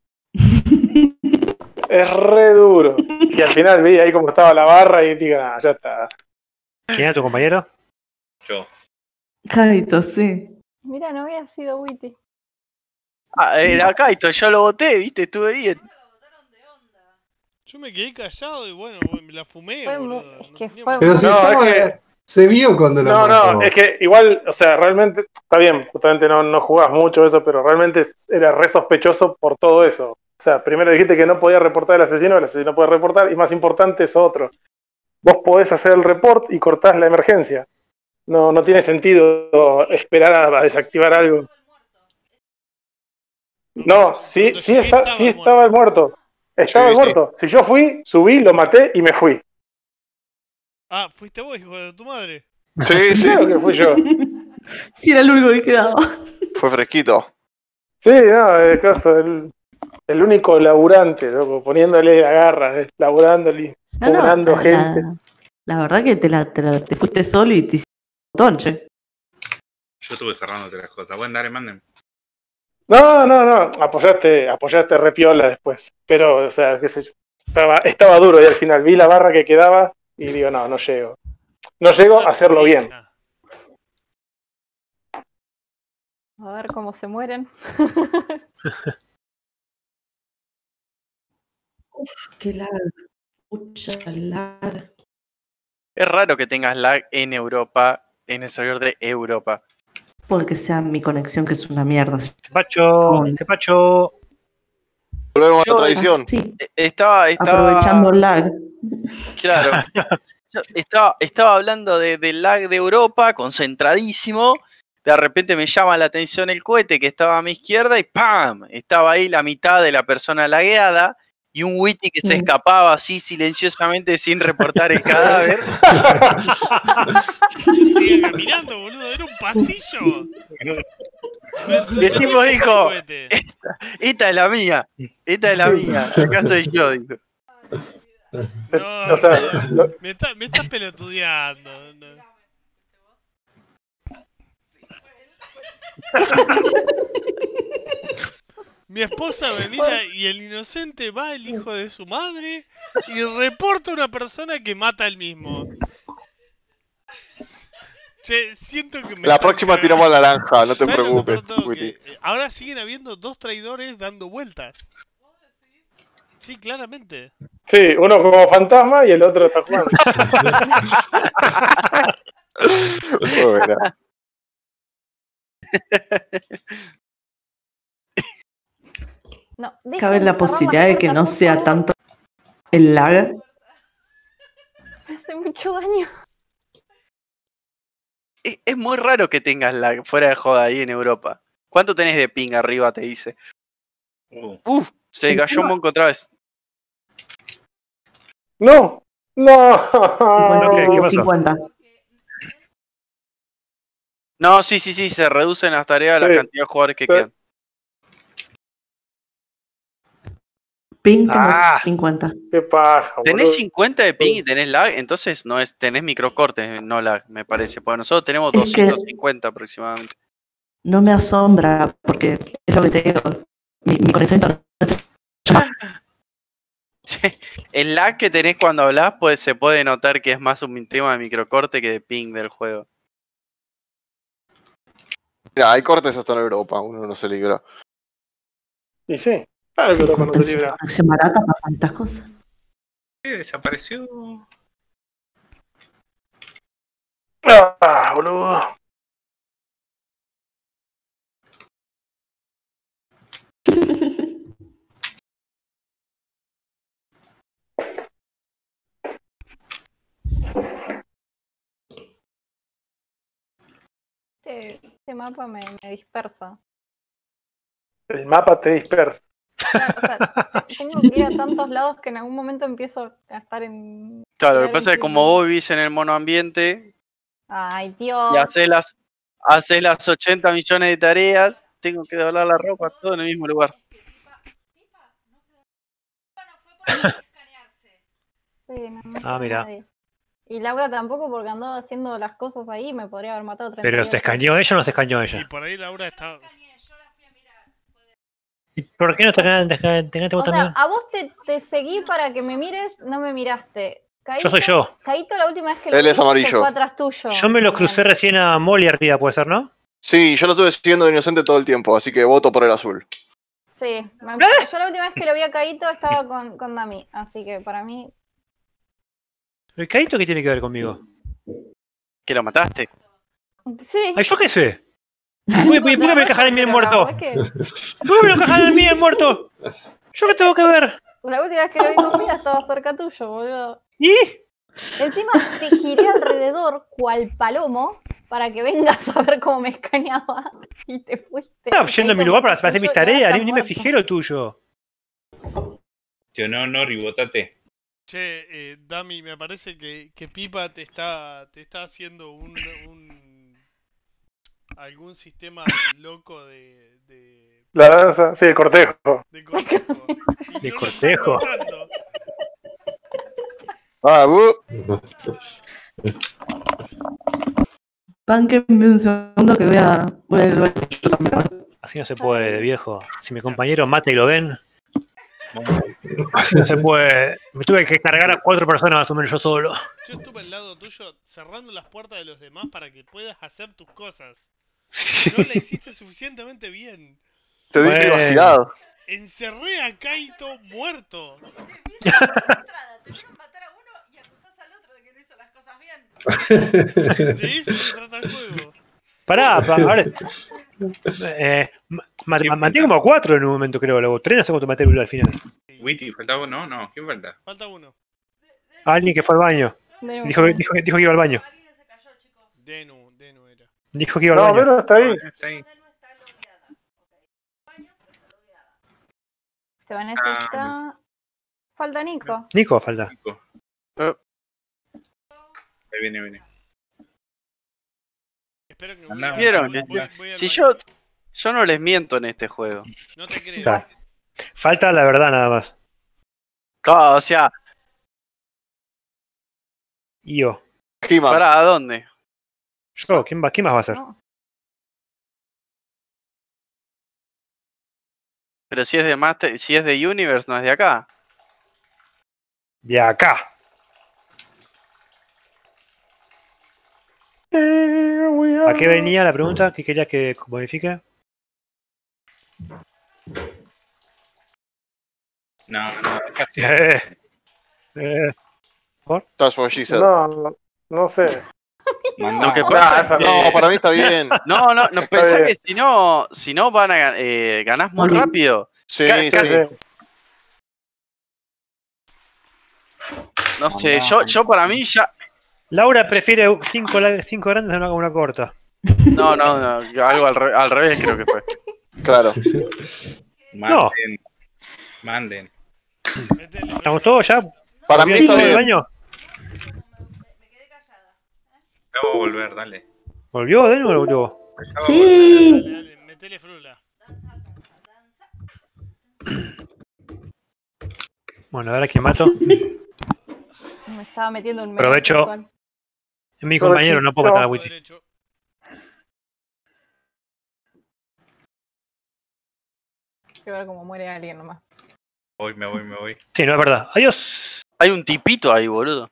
Es re duro. Y al final vi ahí como estaba la barra y digo, ya está. ¿Quién era tu compañero? Yo. Kaito, sí. Mira, no había sido Witty. Era Kaito, yo lo voté, viste, estuve bien. Yo me quedé callado y bueno, me la fumé, Fue boludo. es que tenía fue más- Pero si No, estaba- es que- se vio cuando lo mató. No, es que igual, o sea, realmente, está bien, justamente no jugás mucho eso, pero realmente era re sospechoso por todo eso. O sea, primero dijiste que no podía reportar el asesino puede reportar, y más importante es otro. Vos podés hacer el report y cortás la emergencia. No tiene sentido esperar a desactivar algo. No, sí estaba el muerto. Estaba el Sí, muerto. Si yo fui, subí, lo maté y me fui. Ah, fuiste vos, hijo de tu madre. Sí, sí, Claro que fui yo. Si era el único que quedaba. fue fresquito. Sí, no, el caso, el único laburante, loco, poniéndole agarras, laburándole, cobrando gente. La verdad que te fuiste solo y te hiciste un montón, che. Yo estuve cerrándote las cosas. Bueno, dale, manden. No, apoyaste repiola después. Pero, o sea, qué sé yo. Estaba duro y al final vi la barra que quedaba y digo, no llego. No llego a hacerlo bien. A ver cómo se mueren. Qué lag. Mucha lag. Es raro que tengas lag en Europa, en el servidor de Europa. Porque sea mi conexión, que es una mierda. ¿Qué pacho? ¿Qué pacho? Volvemos a la tradición. Sí, Estaba aprovechando el lag. Claro. Yo estaba hablando del lag de Europa, concentradísimo. De repente me llama la atención el cohete que estaba a mi izquierda y ¡pam! Estaba ahí la mitad de la persona lagueada y un Witty que se escapaba así silenciosamente sin reportar el cadáver. Yo seguía caminando, boludo, era un pasillo. Y el tipo dijo, esta es la mía, acá soy yo, dijo. No, O sea, me estás pelotudeando. No. Mi esposa me mira y el inocente va el hijo de su madre y reporta a una persona que mata al mismo. Che, siento que me La están próxima cagando. tiramos la naranja, no te ¿Sabes lo que preocupes, peor de todo? Witty. Que, ahora siguen habiendo 2 traidores dando vueltas. Sí, claramente. Sí, uno como fantasma y el otro está jugando. Bueno. No, Cabe la posibilidad de que no sea tanto el lag. Me hace mucho daño. Es muy raro que tengas lag fuera de joda ahí en Europa. ¿Cuánto tenés de ping arriba? Te dice. Se cayó un monco otra vez. No. ¿Qué pasó? 50. No, sí, se reducen las tareas la cantidad de jugadores que quedan. Ping tengo 50. Qué paja, boludo. Tenés 50 de ping y tenés lag, entonces tenés microcortes, no lag, me parece. Porque nosotros tenemos Es que 250 aproximadamente. no me asombra, porque es lo que te digo. Mi conexión a internet. El lag que tenés cuando hablas, pues se puede notar que es más un tema de microcorte que de ping del juego. Mira, hay cortes hasta en Europa, uno no se libra. Y sí, claro que Europa no se libra. Conexión barata pasan estas cosas. ¿Qué desapareció? Ah, boludo. Este mapa me dispersa. El mapa te dispersa. Claro, o sea, tengo que ir a tantos lados que en algún momento empiezo a estar en... Claro, lo que pasa es que como vos vivís en el monoambiente Ay, Dios. y haces las 80 millones de tareas, tengo que doblar la ropa todo en el mismo lugar. Sí, Mira. nadie. Y Laura tampoco, porque andaba haciendo las cosas ahí, me podría haber matado 30 ¿Pero se escaneó ella o no se escaneó ella? Y por ahí Laura está... ¿Y por qué no te ganaste vos O sea, también? a vos te seguí para que me mires, no me miraste. Caíto, Yo soy yo. Caíto la última vez que Él lo es vi, amarillo. se fue atrás tuyo. Yo me lo crucé recién a Molly arriba, puede ser, ¿no? Sí, yo lo estuve siguiendo de inocente todo el tiempo, así que voto por el azul. Sí, yo la última vez que lo vi a Caíto estaba con Dami, así que para mí... ¿El Caíto qué tiene que ver conmigo? ¿Que lo mataste? Sí. Ay, yo qué sé. ¿Por qué me encajan en mí el muerto? ¿Por qué? ¿Por qué me encajan en mí el muerto? ¿Yo qué tengo que ver? La última vez que lo vi con vida estaba cerca tuyo, boludo. ¿Y? Encima te giré alrededor cual palomo para que vengas a ver cómo me escaneaba y te fuiste. Estaba yendo a mi lugar para hacer mis tareas, ni me fijé lo tuyo. Tío, no, ribotate. Che, Dami, me parece que Pipa te está haciendo algún sistema loco de La danza, sí, el cortejo. de cortejo. Y ¿De no lo cortejo? estás notando. Ah, Bánquenme un segundo que voy a ir al baño yo también. Así no se puede, viejo. Si mi compañero mata y lo ven. Así no se puede. Me tuve que cargar a 4 personas más o menos yo solo. Yo estuve al lado tuyo cerrando las puertas de los demás para que puedas hacer tus cosas. No la hiciste suficientemente bien. Te di privacidad. Encerré a Kaito muerto. De eso se trata el juego. Pará, ahora. Maté como a 4 en un momento, creo. Luego 3 no sé cuánto maté al final. Witty, faltaba uno, no, ¿quién falta? Falta uno. Alguien que fue al baño. Dijo que iba al baño. Denu era. Dijo que iba al baño. No, pero está ahí. Está ahí. Vanessa está... Falta Nico. Nico falta. Ahí viene. Espero que Andá, ¿Vieron? voy al Si baño. yo no les miento en este juego. No te creo. Claro. Falta la verdad nada más. Claro, o sea, Y yo. He-Man. ¿para a dónde? Yo, ¿quién más va a hacer? No. Pero si es de Master, si es de Universe, no es de acá. De acá. ¿A qué venía la pregunta? ¿Qué querías que modifique? No, casi. That's what she said. No sé. Lo que Nah, pasa es no, que- para mí está bien. No, pensá que si no van a ganás muy rápido. Sí, Ca- ca- sí. No sé, yo para mí ya. Laura prefiere 5 grandes a una corta. No, algo al revés creo que fue. Claro. Manden. ¿Estamos todos ya? Para mí ¿Volvió está todo del bien. baño? Acabo de volver, dale. ¿Volvió de nuevo o volvió? Sí. Dale, metele frula. Bueno, ahora que mato. Me estaba metiendo un Provecho. sexual. Es mi compañero, no puedo matar a Witty. Derecho. Quiero ver cómo muere alguien nomás. Me voy. Sí, no es verdad. Adiós. Hay un tipito ahí, boludo.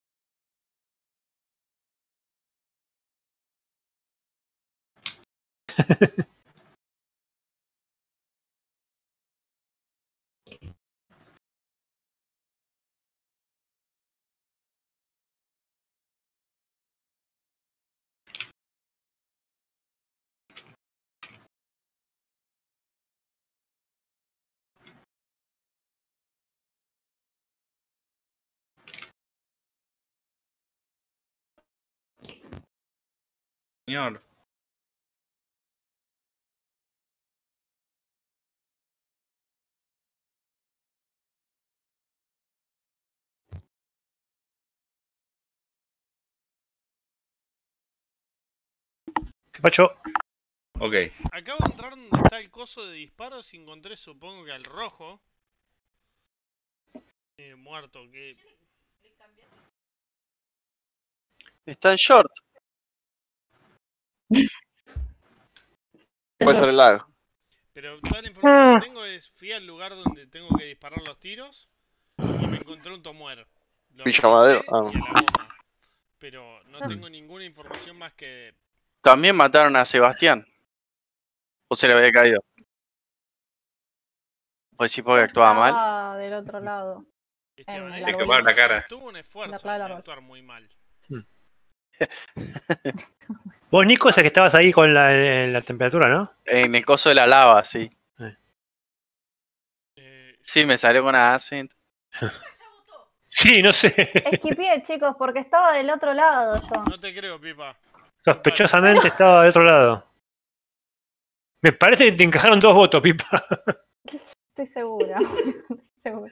Señor. ¿Qué pacho? Ok. Acabo de entrar donde está el coso de disparos y encontré, supongo que al rojo. Muerto, que... Está en short. Puede ser el lag. Pero toda la información que tengo es, fui al lugar donde tengo que disparar los tiros y me encontré un tomuer. Lo Villa Madero. revisé y a la goma. Pero no tengo ninguna información más que... También mataron a Sebastián. O se le había caído. Pues sí, porque actuaba mal. Estaba del otro lado. En Le la quemaba la cara. Tuvo un esfuerzo La clave en del árbol. actuar muy mal. Vos, Nico, es el que estabas ahí con la temperatura, ¿no? En el coso de la lava, sí. Eh, Sí, me salió con Ascent. Sí, no sé. Esquipié, chicos, porque estaba del otro lado yo. no te creo, Pipa. Sospechosamente estaba del otro lado. Me parece que te encajaron 2 votos, Pipa. Estoy segura. Segura.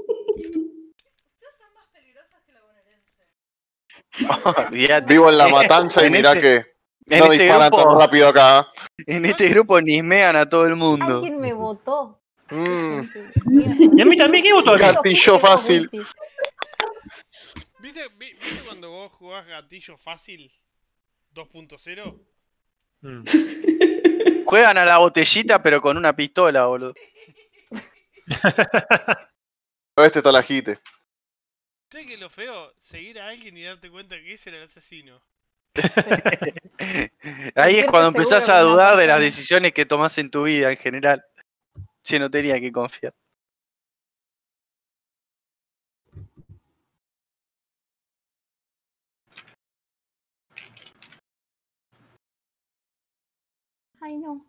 Vivo en la matanza y En mirá este- que En no este disparan grupo, tan rápido acá. en este grupo nismean a todo el mundo. Alguien me votó. Mm, Y a mí también, ¿qué votó a mí? gatillo fácil. ¿Viste cuando vos jugás gatillo fácil 2.0? Mm. Juegan a la botellita, pero con una pistola, boludo. Este está la jite. ¿Sabes que lo feo? Seguir a alguien y darte cuenta que ese era el asesino. Ahí es cuando Sentirte empezás seguro a con una dudar de las persona. decisiones que tomás en tu vida en general. Si no tenía que confiar. Ay, no.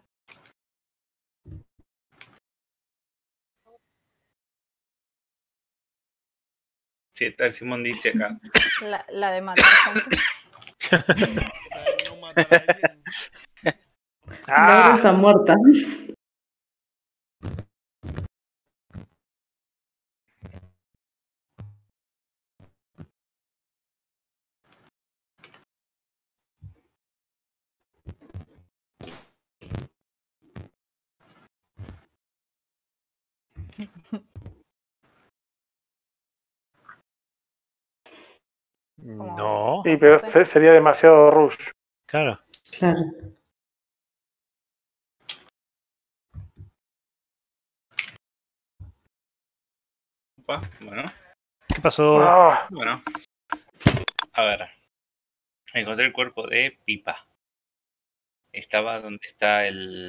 Sí, está el Simón dice acá. La de matar gente. Para no matar a alguien. Laura está muerta. No. Sí, pero sería demasiado rush. Claro. Claro. Opa, bueno, ¿Qué pasó? Ah, bueno. A ver. Encontré el cuerpo de Pipa. Estaba donde está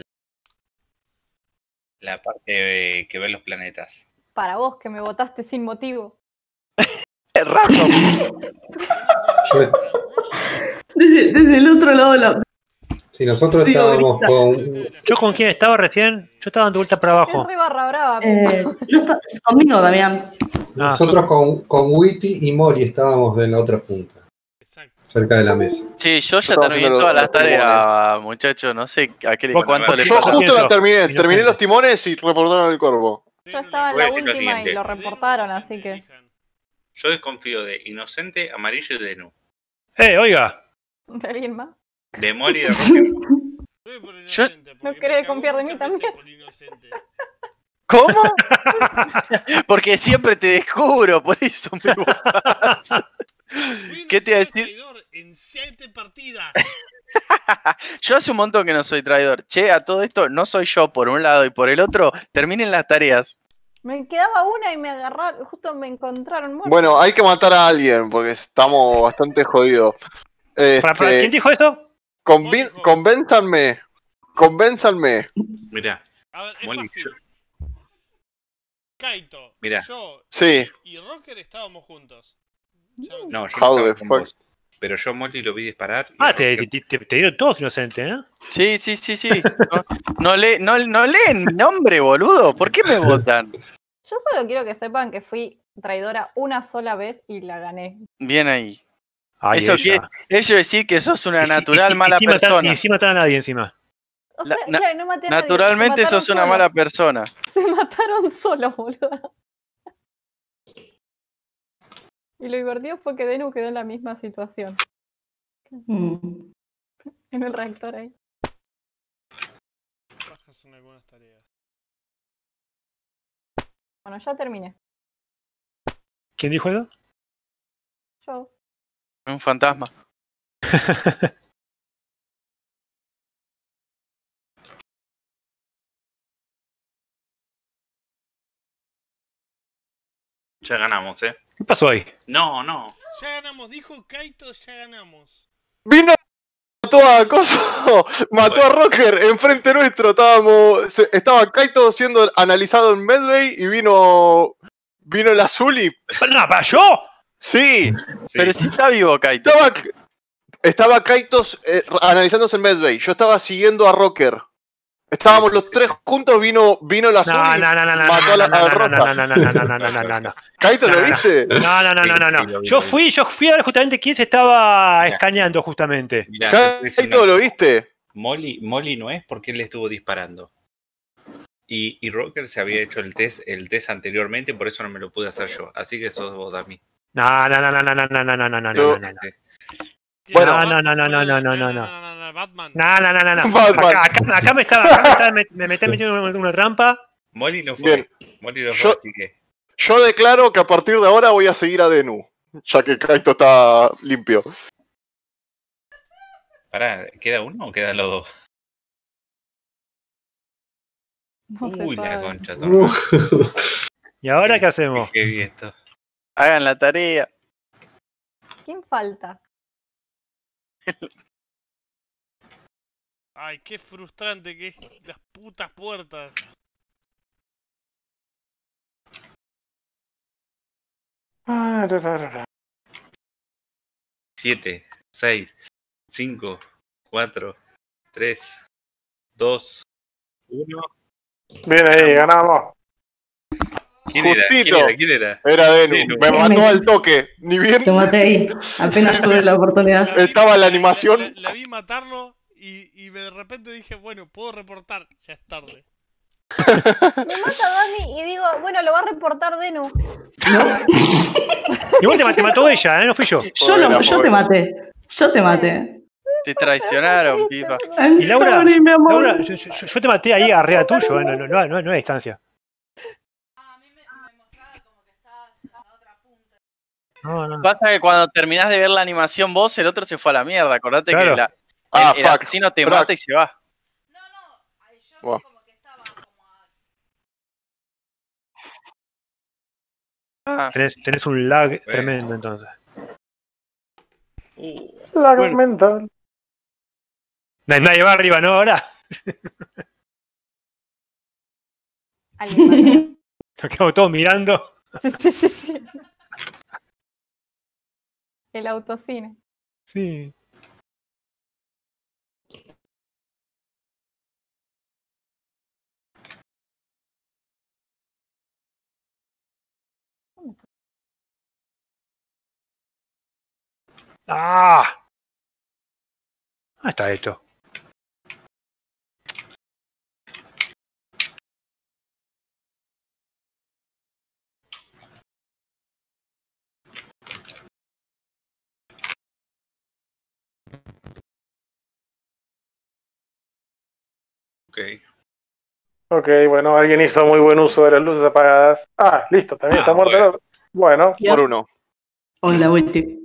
la parte que ve los planetas. Para vos que me votaste sin motivo. Random. Yo- Desde el otro lado de la. si nosotros Sí, estábamos ahorita. con. ¿Yo con quién estaba recién? Yo estaba dando vuelta para Es abajo. re barra brava. Conmigo, Damián. Nosotros con Witty y Mori estábamos de la otra punta, Exacto. cerca de la mesa. Sí, yo ya Estamos terminé haciendo todas los las tareas, muchachos. No sé a qué Vos- cuánto le Yo falta. justo la terminé. Inocente. Terminé los timones y reportaron el cuervo. Yo estaba en Voy a la decir lo última y siguiente. lo reportaron, así que. Yo desconfío de Inocente, Amarillo y de Nu. Oiga. ¿De alguien más? De Mori y de Rocker. Voy por Yo- inocente, porque No me querés cagó confiar de mí muchas veces también. por inocente. ¿Cómo? Porque siempre te descubro, por eso me votás. Fui ¿Qué te iba a inocente decir? traidor en 7 partidas. Yo hace un montón que no soy traidor. Che, a todo esto no soy yo por un lado y por el otro. Terminen las tareas. Me quedaba una y me agarraron, justo me encontraron muerto. Bueno, hay que matar a alguien porque estamos bastante jodidos. ¿Para quién dijo eso? Convénzanme. Convénzanme. Mirá, A ver, es Molly, fácil. yo- Kaito, Mirá. yo Sí. y Rocker estábamos juntos. Ya no- no, yo How no the estaba con fuck. vos. Pero yo a Molly lo vi disparar. y Ah, a te Rocker- dieron todos inocentes, ¿eh? Sí, sí, sí, sí. No leen mi nombre, boludo. ¿Por qué me votan? Yo solo quiero que sepan que fui traidora una sola vez y la gané. Bien ahí. Ay, Eso ella. quiere decir que sos una Y natural sin- mala sin matar- persona. Y sin matar a nadie encima. O La- sea, na- claro, no maté a nadie, Naturalmente se mataron sos una solos. mala persona. Se mataron solos, boludo. Y lo divertido fue que Denu quedó en la misma situación. Mm. En el reactor ahí. Bajas son algunas tareas. Bueno, ya terminé. ¿Quién dijo eso? Yo. Un fantasma. Ya ganamos, ¿eh? ¿Qué pasó ahí? No, no. Ya ganamos, dijo Kaito, ya ganamos. Vino a mató a Coso, mató a Rocker enfrente nuestro. Estaba Kaito siendo analizado en Medbay y vino el azul y. ¡No, para yo! Sí. Pero si está vivo Kaito. Estaba Kaito analizándose en Medbay. Yo estaba siguiendo a Rocker. Estábamos los tres juntos, vino el azul y mató a la roja. No. ¿Kaito lo viste? No. Yo fui a ver justamente quién se estaba escaneando justamente. ¿Kaito lo viste? Molly no es porque él le estuvo disparando. Y Rocker se había hecho el test anteriormente, por eso no me lo pude hacer yo. Así que sos vos, Dami. No. Bueno. No, Batman. No. Acá me estaba metiendo una trampa. Molly no fue. Bien. Molly no fue, así que. Yo declaro que a partir de ahora voy a seguir a Denu, ya que Kaito está limpio. Pará, ¿queda uno o quedan los dos? No la concha. ¿Y ahora qué hacemos? Qué bien esto. Hagan la tarea. ¿Quién falta? Ay, qué frustrante que es las putas puertas. Ah, 7, 6, 5, 4, 3, 2, 1. Bien ahí, ganamos. ¿Quién era? Era Denu. Me mató al toque. Ni bien. Te maté ahí. Apenas tuve la oportunidad. Estaba en la animación. La vi matarlo y de repente dije, bueno, puedo reportar. Ya es tarde. Me mata Dani y digo, bueno, lo va a reportar Denu. Igual te mató ella, no fui yo. Yo te maté. Yo te maté. Te traicionaron, pipa. Y Laura, Sorry, mi amor. Laura yo te maté ahí arriba tuyo, no hay distancia. No. Pasa que cuando terminás de ver la animación vos, el otro se fue a la mierda. Acordate Claro. que el asesino te mata y se va. Wow. Tenés un lag tremendo entonces. Lag mental. Nadie va arriba, ¿no? Ahora. Nos quedamos todos mirando. Sí. El autocine. Sí. ¡Ah! ¿Dónde está esto? Ok, bueno, alguien hizo muy buen uso de las luces apagadas. Ah, listo, también está muerto el otro. Bueno. Por uno. Hola, Witty.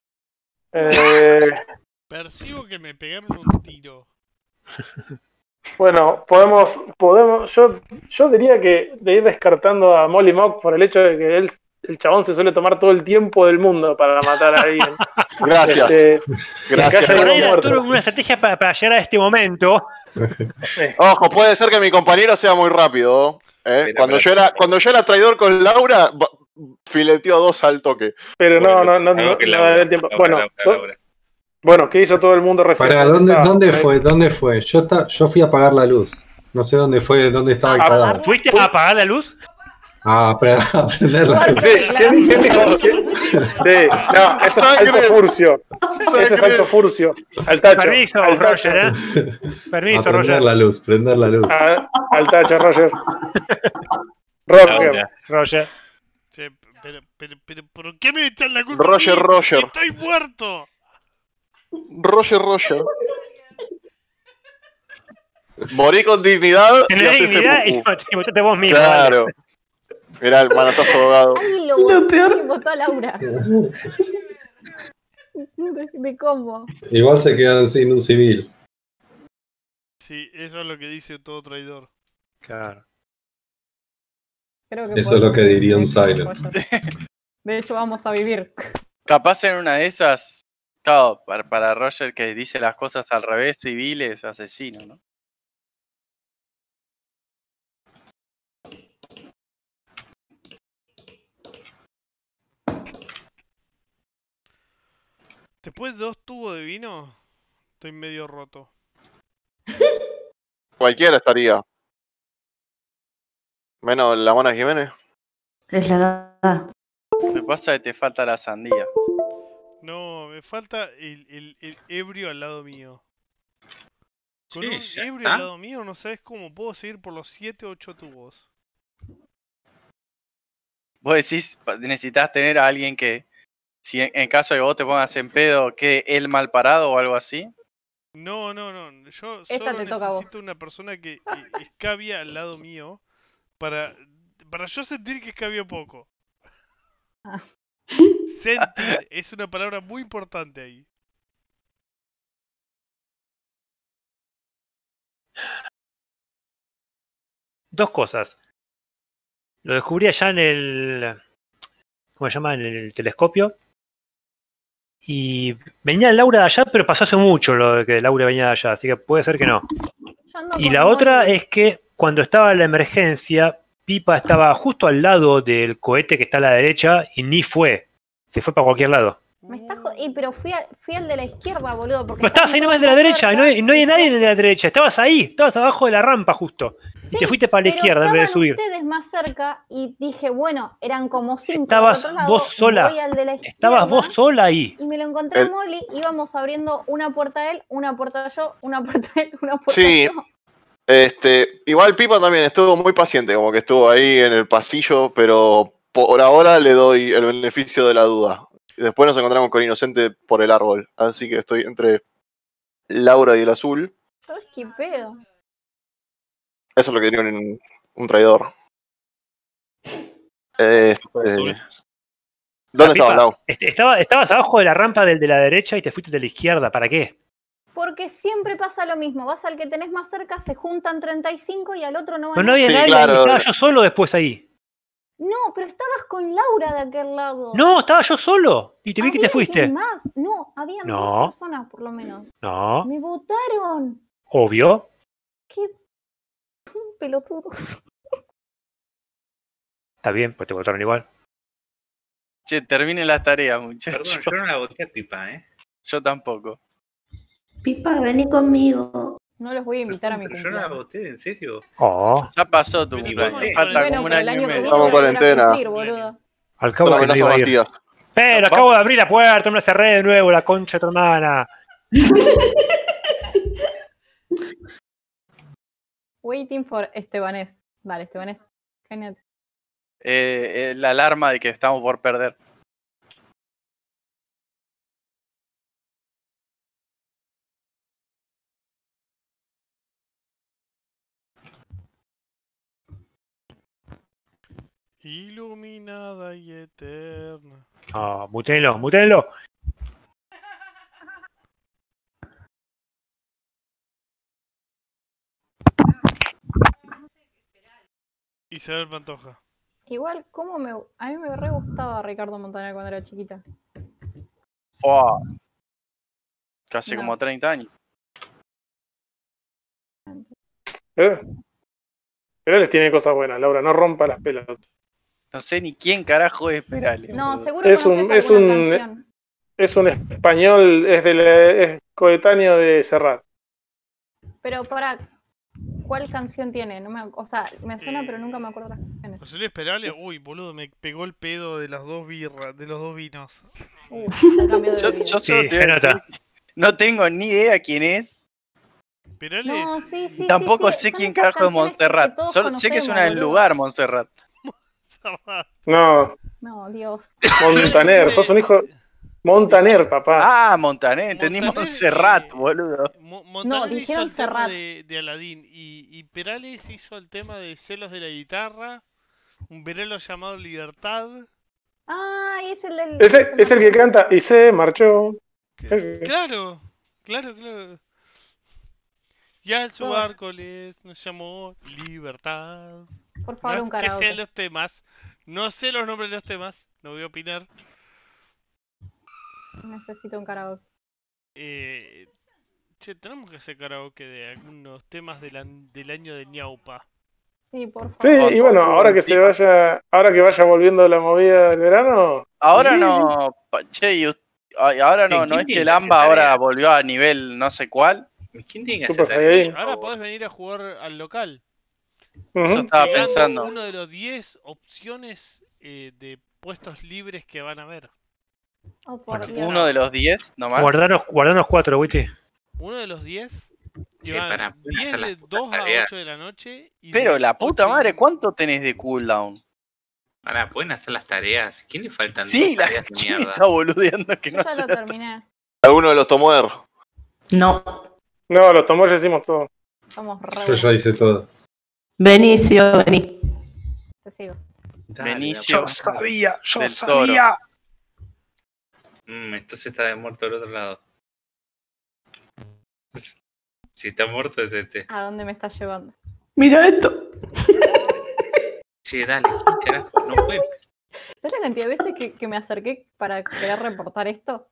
Percibo que me pegaron un tiro. Bueno, podemos, yo diría que de ir descartando a Molly Mock por el hecho de que el chabón se suele tomar todo el tiempo del mundo para matar a alguien. Gracias. Gracias. Por ahí era una estrategia para llegar a este momento. Ojo, puede ser que mi compañero sea muy rápido. Cuando yo era traidor con Laura, fileteó 2 al toque. Pero no da el tiempo. Bueno, ¿qué hizo todo el mundo recién? Para, ¿dónde fue? Yo fui a apagar la luz. No sé dónde estaba el cadáver. ¿Fuiste a apagar la luz? A prender la luz. Sí, ¿quién dijo? Sí, no, eso es alto furcio. Eso es alto furcio. Al tacho. Permiso, Roger, Permiso, Roger. Prender la luz. Al tacho, Roger. Roger. Che, pero, ¿por qué me echan la culpa? Roger. ¡Estoy muerto! Roger. Morí con dignidad. Tenés dignidad y mataste vos mismo. Claro. Mirá el manotazo ahogado. Ay, lo peor. Votó a Laura. ¿De cómo? Igual se quedan sin un civil. Sí, eso es lo que dice todo traidor. Claro. Creo que eso es lo que diría un silent. De hecho, vamos a vivir. Capaz en una de esas Claro, para Roger que dice las cosas al revés, civil es asesino, ¿no? Después de 2 tubos de vino, estoy medio roto. Cualquiera estaría. Menos la Mona Jiménez. Es la edad. Lo que pasa es que te falta la sandía. No, me falta el ebrio al lado mío. Con Sí, un ya ebrio está. al lado mío no sabes cómo puedo seguir por los 7 o 8 tubos. Vos decís, necesitas tener a alguien que, si en caso de que vos te pongas en pedo, quede él mal parado o algo así. No. Yo Esta solo te toca a vos. necesito una persona que escabia al lado mío para yo sentir que escabio poco. Ah. Sentir es una palabra muy importante ahí. Dos cosas. Lo descubrí allá en el... ¿Cómo se llama? En el telescopio. Y venía Laura de allá, pero pasó hace mucho lo de que Laura venía de allá, así que puede ser que no. Yo ando Y con la otra Molly. es que cuando estaba la emergencia, Pipa estaba justo al lado del cohete que está a la derecha y ni fue. Se fue para cualquier lado. Me estás pero fui al de la izquierda, boludo. Porque No, estabas ahí nomás de la derecha, no hay nadie de la derecha. Estabas ahí, estabas abajo de la rampa justo. Y te fuiste para la izquierda en vez de subir. Ustedes más cerca y dije, bueno, eran como 5. Estabas vos sola. Voy al de la izquierda, Estabas vos sola ahí. y me lo encontré a Molly. Íbamos abriendo una puerta él, una puerta yo, una puerta él, una puerta Sí. yo. Igual Pipa también estuvo muy paciente, como que estuvo ahí en el pasillo, pero por ahora le doy el beneficio de la duda. Después nos encontramos con Inocente por el árbol, así que estoy entre Laura y el azul. ¿Sabes qué pedo? Eso es lo que diría un traidor. ¿Dónde estabas, Lau? Estabas abajo de la rampa del de la derecha y te fuiste de la izquierda. ¿Para qué? Porque siempre pasa lo mismo. Vas al que tenés más cerca, se juntan 35 y al otro no van. No había nadie, claro. Estaba yo solo después ahí. No, pero estabas con Laura de aquel lado. No, estaba yo solo. Y te vi que te Había fuiste. más. No, habían No. 2 personas por lo menos. No, Me votaron. obvio. Qué pelotudos. Está bien, pues te votaron igual. Che, terminen las tareas, muchachos. Perdón, yo no la voté a Pipa, Yo tampoco. Pipa, vení conmigo. No los voy a invitar a mi Pero yo no la cumpleaños. voté, ¿en serio? Oh, Ya pasó tu Pero cumpleaños. igual, Falta Bueno, como un pero el año y año que medio. viene Estamos en voy a volver a cuarentena. cumplir, boludo. al cabo Son que no iba a ir. amenazas Pero acabo de abrir la puerta, no me cerré de nuevo, la concha de tu hermana. Waiting for Estebanés. Vale, Estebanés. Genial. La alarma de que estamos por perder. Iluminada y eterna. Ah, muténlo, muténlo. Isabel Pantoja. Igual, a mí me re gustaba Ricardo Montaner cuando era chiquita. Oh, casi No. como 30 años. Perales tiene cosas buenas, Laura, no rompa las pelotas. No sé ni quién carajo es Perales. No, boludo. seguro Es conoces un- alguna es un- canción. Es un español, es coetáneo de Serrat. Pero ¿cuál canción tiene? O sea, me suena, pero nunca me acuerdo las canciones. José Luis Perales, uy, boludo, me pegó el pedo de las 2 birras, de los 2 vinos. Ya cambió de Yo bebida. solo Sí, te se voy a decir nota. que no tengo ni idea quién es. Perales, No, sí, sí. Tampoco sí, sé son quién esas carajo es canciones que Montserrat. todos Solo sé que es una del conocemos, lugar, Montserrat. No, No, Dios. Montaner, sos un hijo. Montaner, papá. Ah, Montaner, entendí Montaner, Montserrat, boludo. Montaner hizo dijeron el tema Serrat. de Aladín y Perales hizo el tema de Celos de la Guitarra, un verelo llamado Libertad. Ah, es el del. Ese es el que canta y se marchó. Ese. Claro. Ya en su barco nos llamó Libertad. Por favor, No un es que karaoke. sean los temas, no sé los nombres de los temas, no voy a opinar. Necesito un karaoke. Che, tenemos que hacer karaoke de algunos temas del año de Ñaupa. Sí, por Sí, favor. y bueno, ahora que vaya volviendo la movida del verano. Ahora sí. no, che, ahora no, ¿Quién no es tiene que el que hacer AMBA ahora tarea? volvió a nivel no sé cuál. ¿Quién tiene que Super hacer tarea? Saiyajin. Ahora podés venir a jugar al local. Eso Ujú. estaba Pegando pensando. uno de los 10 opciones de puestos libres que van a haber. Oh, por Dios. Uno de los 10 nomás. Guardanos 4, Witty. Uno de los 10 y Che, van pará, pueden 10 hacer las de putas 2 a tareas. 8 de la noche. Y Pero de la puta 8 y- madre, ¿cuánto tenés de cooldown? Pará, ¿pueden hacer las tareas? ¿Quién le faltan Sí, dos la tareas de ¿quién mierda? está boludeando que Yo no ya sé. lo terminé. Alguno los tomó él. No. No, los tomó, ya hicimos todo. Somos Yo re ya hice todo. Benicio, vení. Te sigo. Dale, Benicio. la puta madre. Del Toro. Entonces está de muerto del otro lado. Si está muerto es este. ¿A dónde me estás llevando? Mira esto. Che, dale, ¿quién carajo? No puede. ¿Sabes la cantidad de veces que me acerqué para querer reportar esto?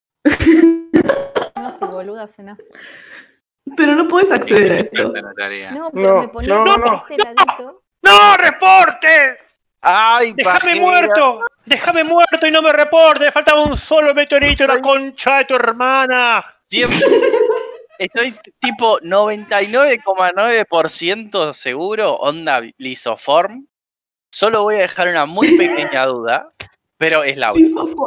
No, si boluda hace nada. Pero no puedes acceder a ¿Quién le esto. falta la tarea? No, pero No, me ponía no, de no. este ladito. ¡No, reporte! ¡Ay, ¡Déjame pajera! muerto! ¡Déjame muerto y no me reporte! ¡Me faltaba un solo meteorito en la concha de tu hermana! Siempre. Estoy tipo 99,9% seguro, onda lisoform. Solo voy a dejar una muy pequeña duda, pero es Laura.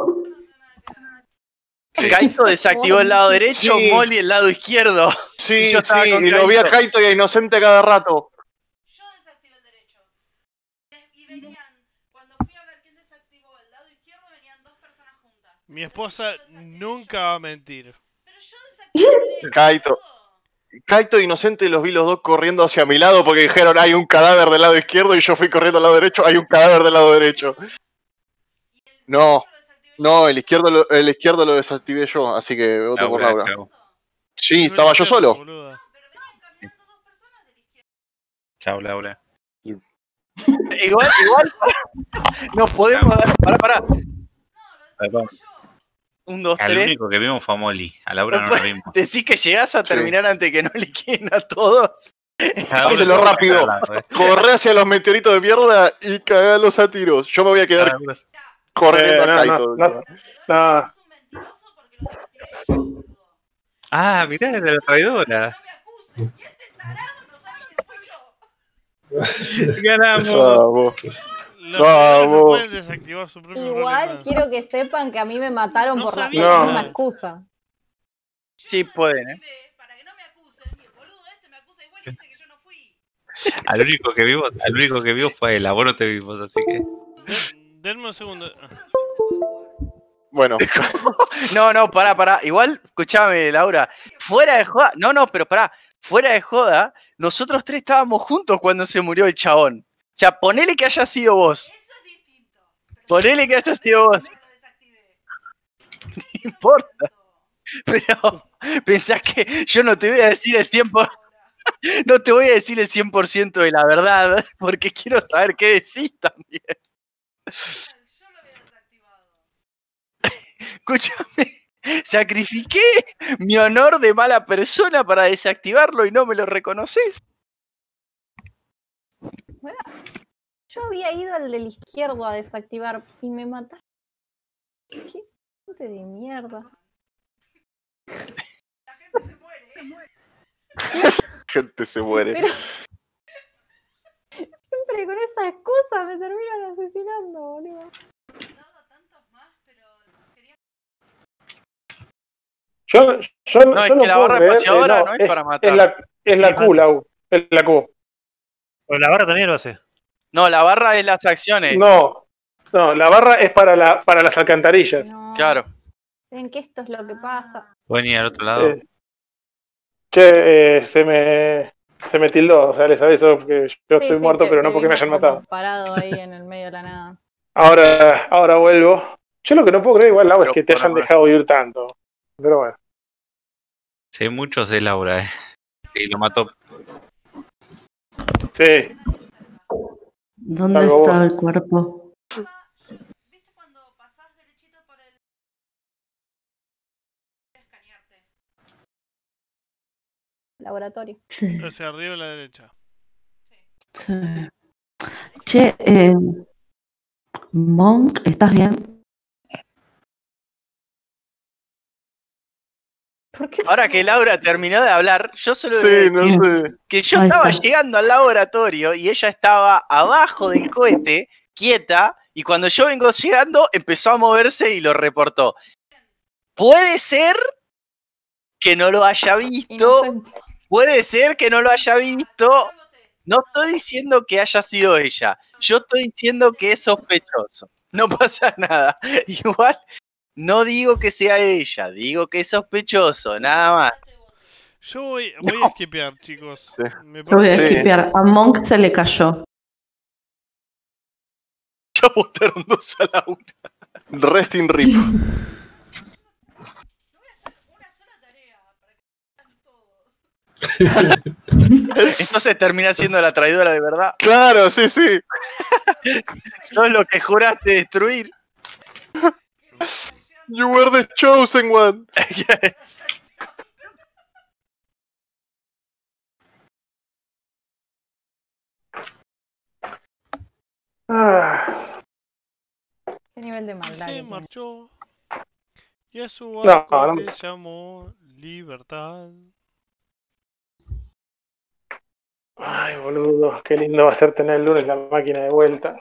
Kaito desactivó el lado derecho, Sí. Molly el lado izquierdo. Sí, Y yo estaba con y lo vi a Kaito. Kaito y a Inocente cada rato. Yo desactivé el derecho. Y venían, cuando fui a ver quién desactivó el lado izquierdo, venían dos personas juntas. Mi esposa nunca va a mentir. Pero yo desactivé el derecho. Kaito e Inocente los vi los dos corriendo hacia mi lado porque dijeron hay un cadáver del lado izquierdo y yo fui corriendo al lado derecho, hay un cadáver del lado derecho. No, el izquierdo lo desactivé yo, así que voto por Laura. chau. Sí, estaba yo solo. Boluda. Chau, Laura. Igual, no podemos dar. Pará. Perdón. 1, 2, Al 3. único que vimos fue a Molly. A Laura no la vimos. Decís que llegás a terminar antes que no le queden a todos. Hacelo rápido. Corre hacia los meteoritos de mierda y cagalos a tiros. Yo me voy a quedar corriendo a Kaito. No. Ah, mirá, la traidora. Ganamos. Vamos. Los jugadores no pueden desactivar su propio Igual problema. quiero que sepan que a mí me mataron No por la sabía. misma excusa. Sí, pueden, ¿eh? Al único que vimos fue él. A vos no te vimos, así que. Denme un segundo. Bueno. No, pará. Igual, escuchame, Laura. Fuera de joda. No, pero pará. Fuera de joda, nosotros tres estábamos juntos cuando se murió el chabón. O sea, ponele que haya sido vos. Ponele que haya sido vos. No importa. Pero pensás que yo no te voy a decir el 100%. No te voy a decir el 100% de la verdad, porque quiero saber qué decís también. Escúchame, sacrifiqué mi honor de mala persona para desactivarlo y no me lo reconoces. Bueno, yo había ido al del izquierdo a desactivar y me mataron. ¿Qué gente de mierda? Gente se muere. Pero siempre con esa excusa me terminan asesinando, boludo. Yo No, es no que la puedo barra creer, espaciadora no es para matar. Es la Q, es la Q. Pero la barra también lo hace. No, la barra es las acciones. No, la barra es para las alcantarillas. No. Claro. Ven que esto es lo que pasa. ¿Pueden ir al otro lado? Se me tildó, o sea, les aviso que yo estoy muerto, pero no porque me hayan matado. Parado ahí en el medio de la nada. Ahora vuelvo. Yo lo que no puedo creer igual, Lau, es que te hayan dejado ir tanto. Pero bueno. Sí, muchos de Laura, Y lo mató. Sí. ¿Dónde Salvo está vos. el cuerpo? laboratorio. Sí, Hacia arriba a la derecha. sí. Che, Monk, ¿estás bien? ¿Por qué? Ahora que Laura terminó de hablar, yo solo voy a Sí, no decir sé. que yo Ahí estaba está. llegando al laboratorio y ella estaba abajo del cohete, quieta, y cuando yo vengo llegando empezó a moverse y lo reportó. Puede ser que no lo haya visto, Inocente. puede ser que no lo haya visto. No estoy diciendo que haya sido ella, yo estoy diciendo que es sospechoso. No pasa nada. Igual no digo que sea ella, digo que es sospechoso, nada más. Yo voy a esquipear, chicos. Sí. Me Yo voy a Sí. parece. esquipear. A Monk se le cayó. Ya votaron 2 a la 1. Rest in rip. Entonces termina siendo la traidora de verdad. Claro, sí, sí. Sos lo que juraste destruir. You were the chosen one. Ah, ¿Qué nivel de maldad? que Se tiene? marchó. Y a su No, barco no. le llamó Libertad. ay, boludo, qué lindo va a ser tener el lunes la máquina de vuelta.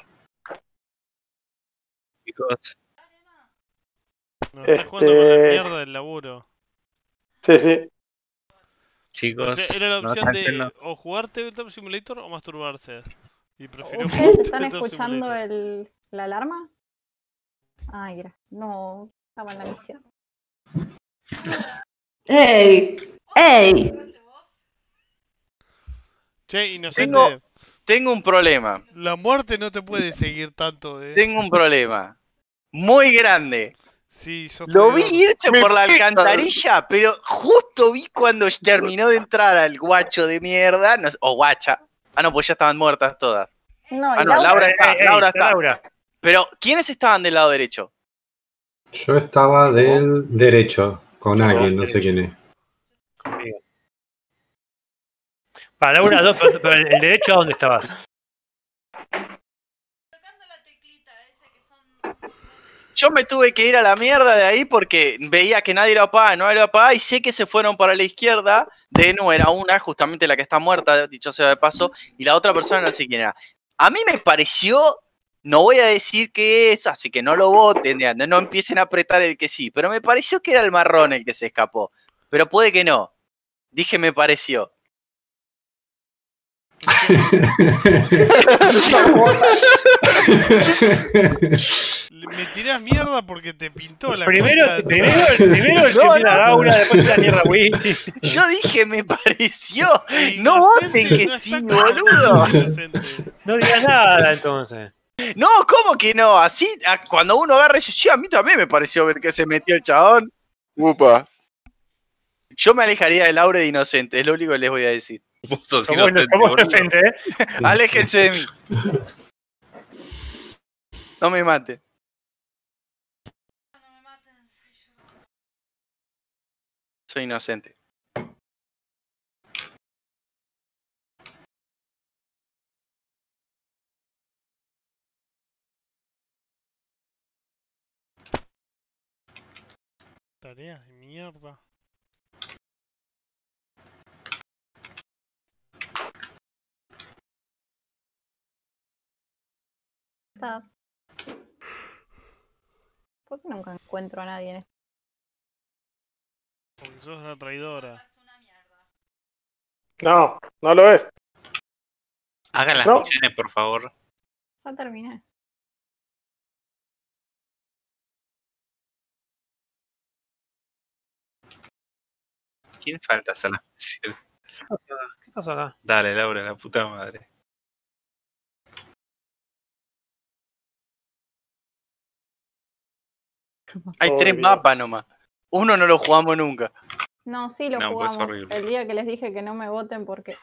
Chicos, No estás jugando con la Este, mierda del laburo. sí, sí. O chicos, sea, era la no opción están de yendo. o jugar Tabletop Simulator o masturbarse. Y prefirió jugar ¿Ustedes están Tabletop escuchando Simulator. la alarma? Ay, no, estaba en la misión. ¡Ey! ¡Ey! Che, inocente. Tengo un problema. La muerte no te puede seguir tanto, Tengo un problema. Muy grande. Sí, sos Lo vi traidor. irse por la alcantarilla, pero justo vi cuando terminó de entrar al guacho de mierda. O guacha. Ah, no, pues ya estaban muertas todas. No, Ah, y no, Laura está. Laura está está. Laura. Pero, ¿quiénes estaban del lado derecho? Yo estaba del derecho con alguien, no sé quién es. Conmigo. Para Laura, no, pero el derecho, ¿a dónde estabas? Yo me tuve que ir a la mierda de ahí porque veía que nadie lo apagaba, no lo apagaba, y sé que se fueron para la izquierda. Denu era una, justamente la que está muerta, dicho sea de paso, y la otra persona no sé quién era. A mí me pareció, no voy a decir que es, así que no lo voten, no empiecen a apretar el que sí, pero me pareció que era el marrón el que se escapó. Pero puede que no. Dije me pareció. Me tirás mierda porque te pintó la Primero concha de tu el madre. que mira a Laura, después la mierda Witty. Yo dije me pareció. E No voten inocente que no sí, está con boludo. nosotros, inocente. No digas nada entonces. No, ¿cómo que no? Así, cuando uno agarra y dice, sí, a mí también me pareció ver que se metió el chabón. Upa. Yo me alejaría de Laura de inocente, es lo único que les voy a decir. Vos sos Somos inocente, boludo. inocentes, ¿eh? Aléjense de mí. No me maten. Soy inocente. Tareas de mierda. ¿Por qué nunca encuentro a nadie en esto? Porque sos una traidora. No, no lo es. Hagan las No. misiones, por favor. Ya terminé. ¿Quién falta hacer las misiones? ¿Qué pasó acá? Dale, Laura, la puta madre. Hay 3 Obvio. mapas nomás. Uno no lo jugamos nunca. No, sí lo No, pues jugamos. horrible. El día que les dije que no me voten porque...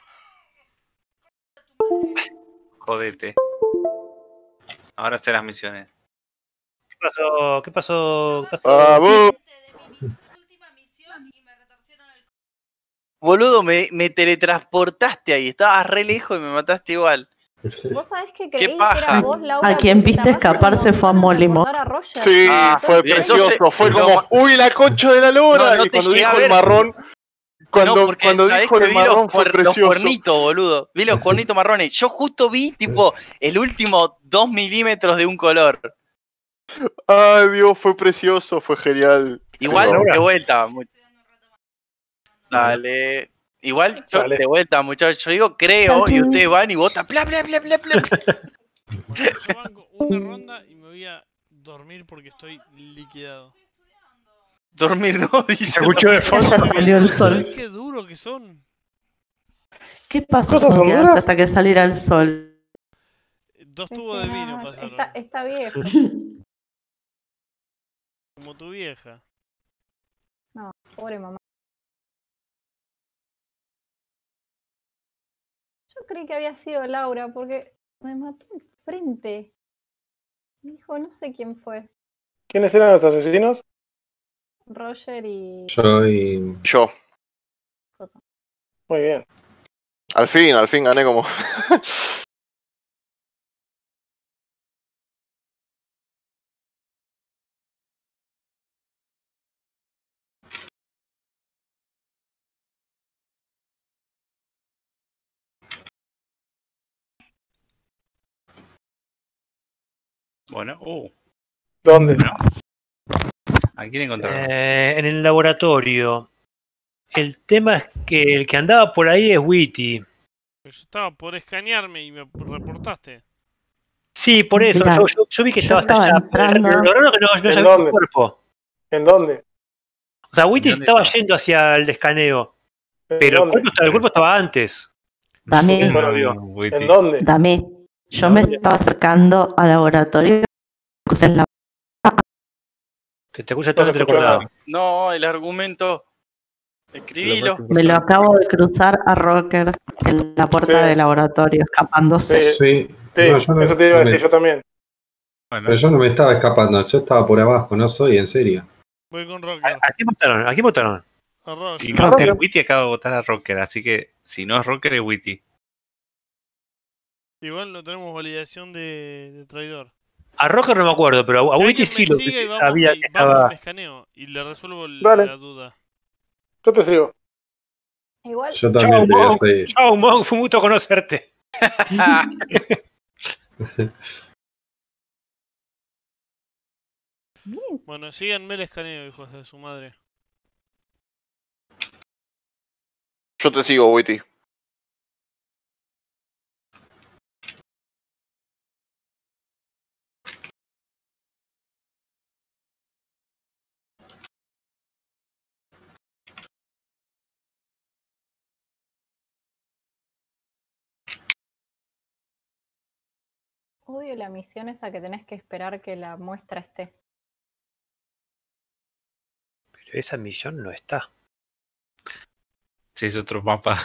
Jodete. Ahora hacer las misiones. ¿Qué pasó? ¿Qué pasó? ¿Qué pasó? ¡Vamos! Boludo, me teletransportaste ahí. Estabas re lejos y me mataste igual. Vos sabés que Qué creí que paja. era vos, Laura. A quien porque viste tardaste un escaparse fue a montón en Molimo. recordar a Roger. Sí, Ah, fue bien. precioso. Entonces, Fue lo como, ma- uy, la concha de la lora. No Y te cuando llegué a dijo el ver. marrón, No, cuando porque sabés dijo que el vi los, marrón fue los precioso. cuernitos, boludo. Vi los cuernitos marrones. Yo justo vi, tipo, el último 2 milímetros de un color. Ay, Dios, fue precioso, fue genial. Igual, Laura. de vuelta. Dale. Igual, yo, Dale. de vuelta, muchachos. Yo digo, creo, y ustedes van y votan. Bla, bla, bla, bla, bla. Yo banco una ronda y me voy a dormir porque estoy liquidado. Dormir no, Se dice. escuchó de fondo. Ya salió el sol. ¿Sabés qué duro que son? ¿Qué pasó ¿Cosas con quedarse honduras? hasta que saliera el sol? 2 Es tubos que de vino no, pasaron. está viejo. Como tu vieja. No, pobre mamá. Yo creí que había sido Laura porque me mató enfrente. Me dijo, no sé quién fue. ¿Quiénes eran los asesinos? Roger y... Yo y. Yo. cosa. Muy bien. Al fin gané como. Bueno, ¿Dónde? ¿a quién encontraron? En el laboratorio. El tema es que el que andaba por ahí es Witty. Pero yo estaba por escanearme y me reportaste. Sí, por eso. Mirá, Yo vi que yo estabas estaba allá. entrando. Lo raro es que no ¿En sabía tu dónde? cuerpo. ¿En dónde? O sea, Witty ¿Dónde estaba estaba? yendo hacia el escaneo. ¿En Pero el dónde? cuerpo estaba antes. Dame, no lo vio. Witty. ¿En dónde? dame. Yo me estaba acercando al laboratorio. Crucé la- Te escucha No todo se escuchó entrecortado. nada. No, el argumento. Escribilo. Me lo acabo de cruzar a Rocker en la puerta Sí. del laboratorio, escapándose. Sí. Sí. Sí, No, yo no- eso te iba a no me- decir yo también. Bueno, Pero yo no me estaba escapando, yo estaba por abajo, no soy en serio. Voy con Rocker. ¿A quién votaron? ¿A quién votaron? A Roger. y no, Rocker. Witty acaba de votar a Rocker, así que si no es Rocker es Witty. Igual no tenemos validación de traidor. A Rocker no me acuerdo, pero a Que Witty alguien sí me lo siga y sabía que vamos y estaba. me escaneo y le resuelvo Dale. la duda. Yo te sigo. Igual, Yo también te voy a seguir. Chao, Monk, fue un gusto conocerte. bien, Bueno, síganme el escaneo, hijos de su madre. Yo te sigo, Witty. odio la misión esa que tenés que esperar que la muestra esté. Pero esa misión no está. Si es otro mapa.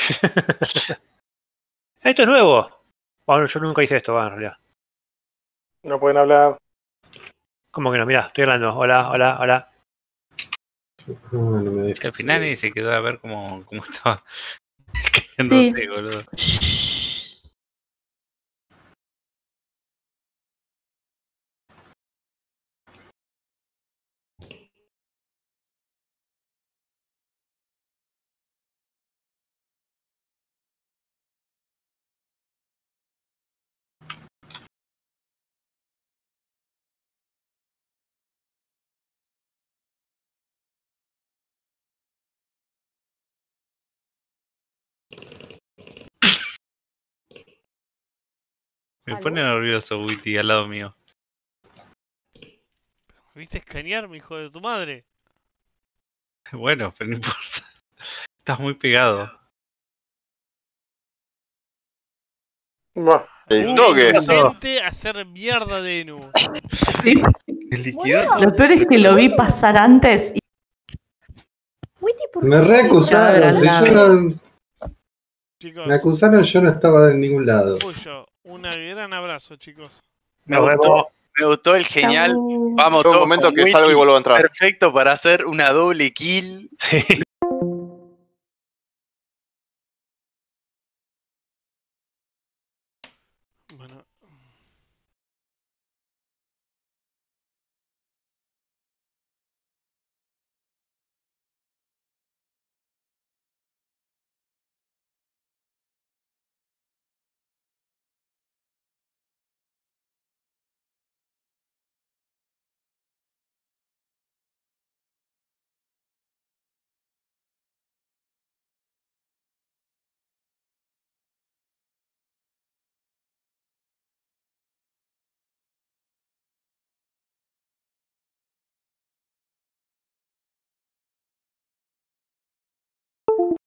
Esto es nuevo. Bueno, yo nunca hice esto, en realidad. No pueden hablar. ¿Cómo que no? Mirá, estoy hablando. Hola, hola, hola. No, no me deja Al final seguir. ni se quedó a ver cómo estaba Sí. quedándose, boludo. Shh. Me Salud. pone nervioso Witty al lado mío. ¿Me viste escanearme, hijo de tu madre? Bueno, pero no importa. Estás muy pegado. Bueno, El Un toque. inocente a hacer mierda de Enu. Sí. El líquido. Boludo, Lo peor es que lo vi pasar antes y Witty, ¿por Me qué reacusaron, si Claro, yo no- Chicos, me acusaron, yo no estaba en ningún lado. Puyo, un gran abrazo, chicos. Me gustó el genial. Chau. Vamos Fue un todos momento con que Witty. salgo y vuelvo a entrar. Perfecto para hacer una doble kill. Sí.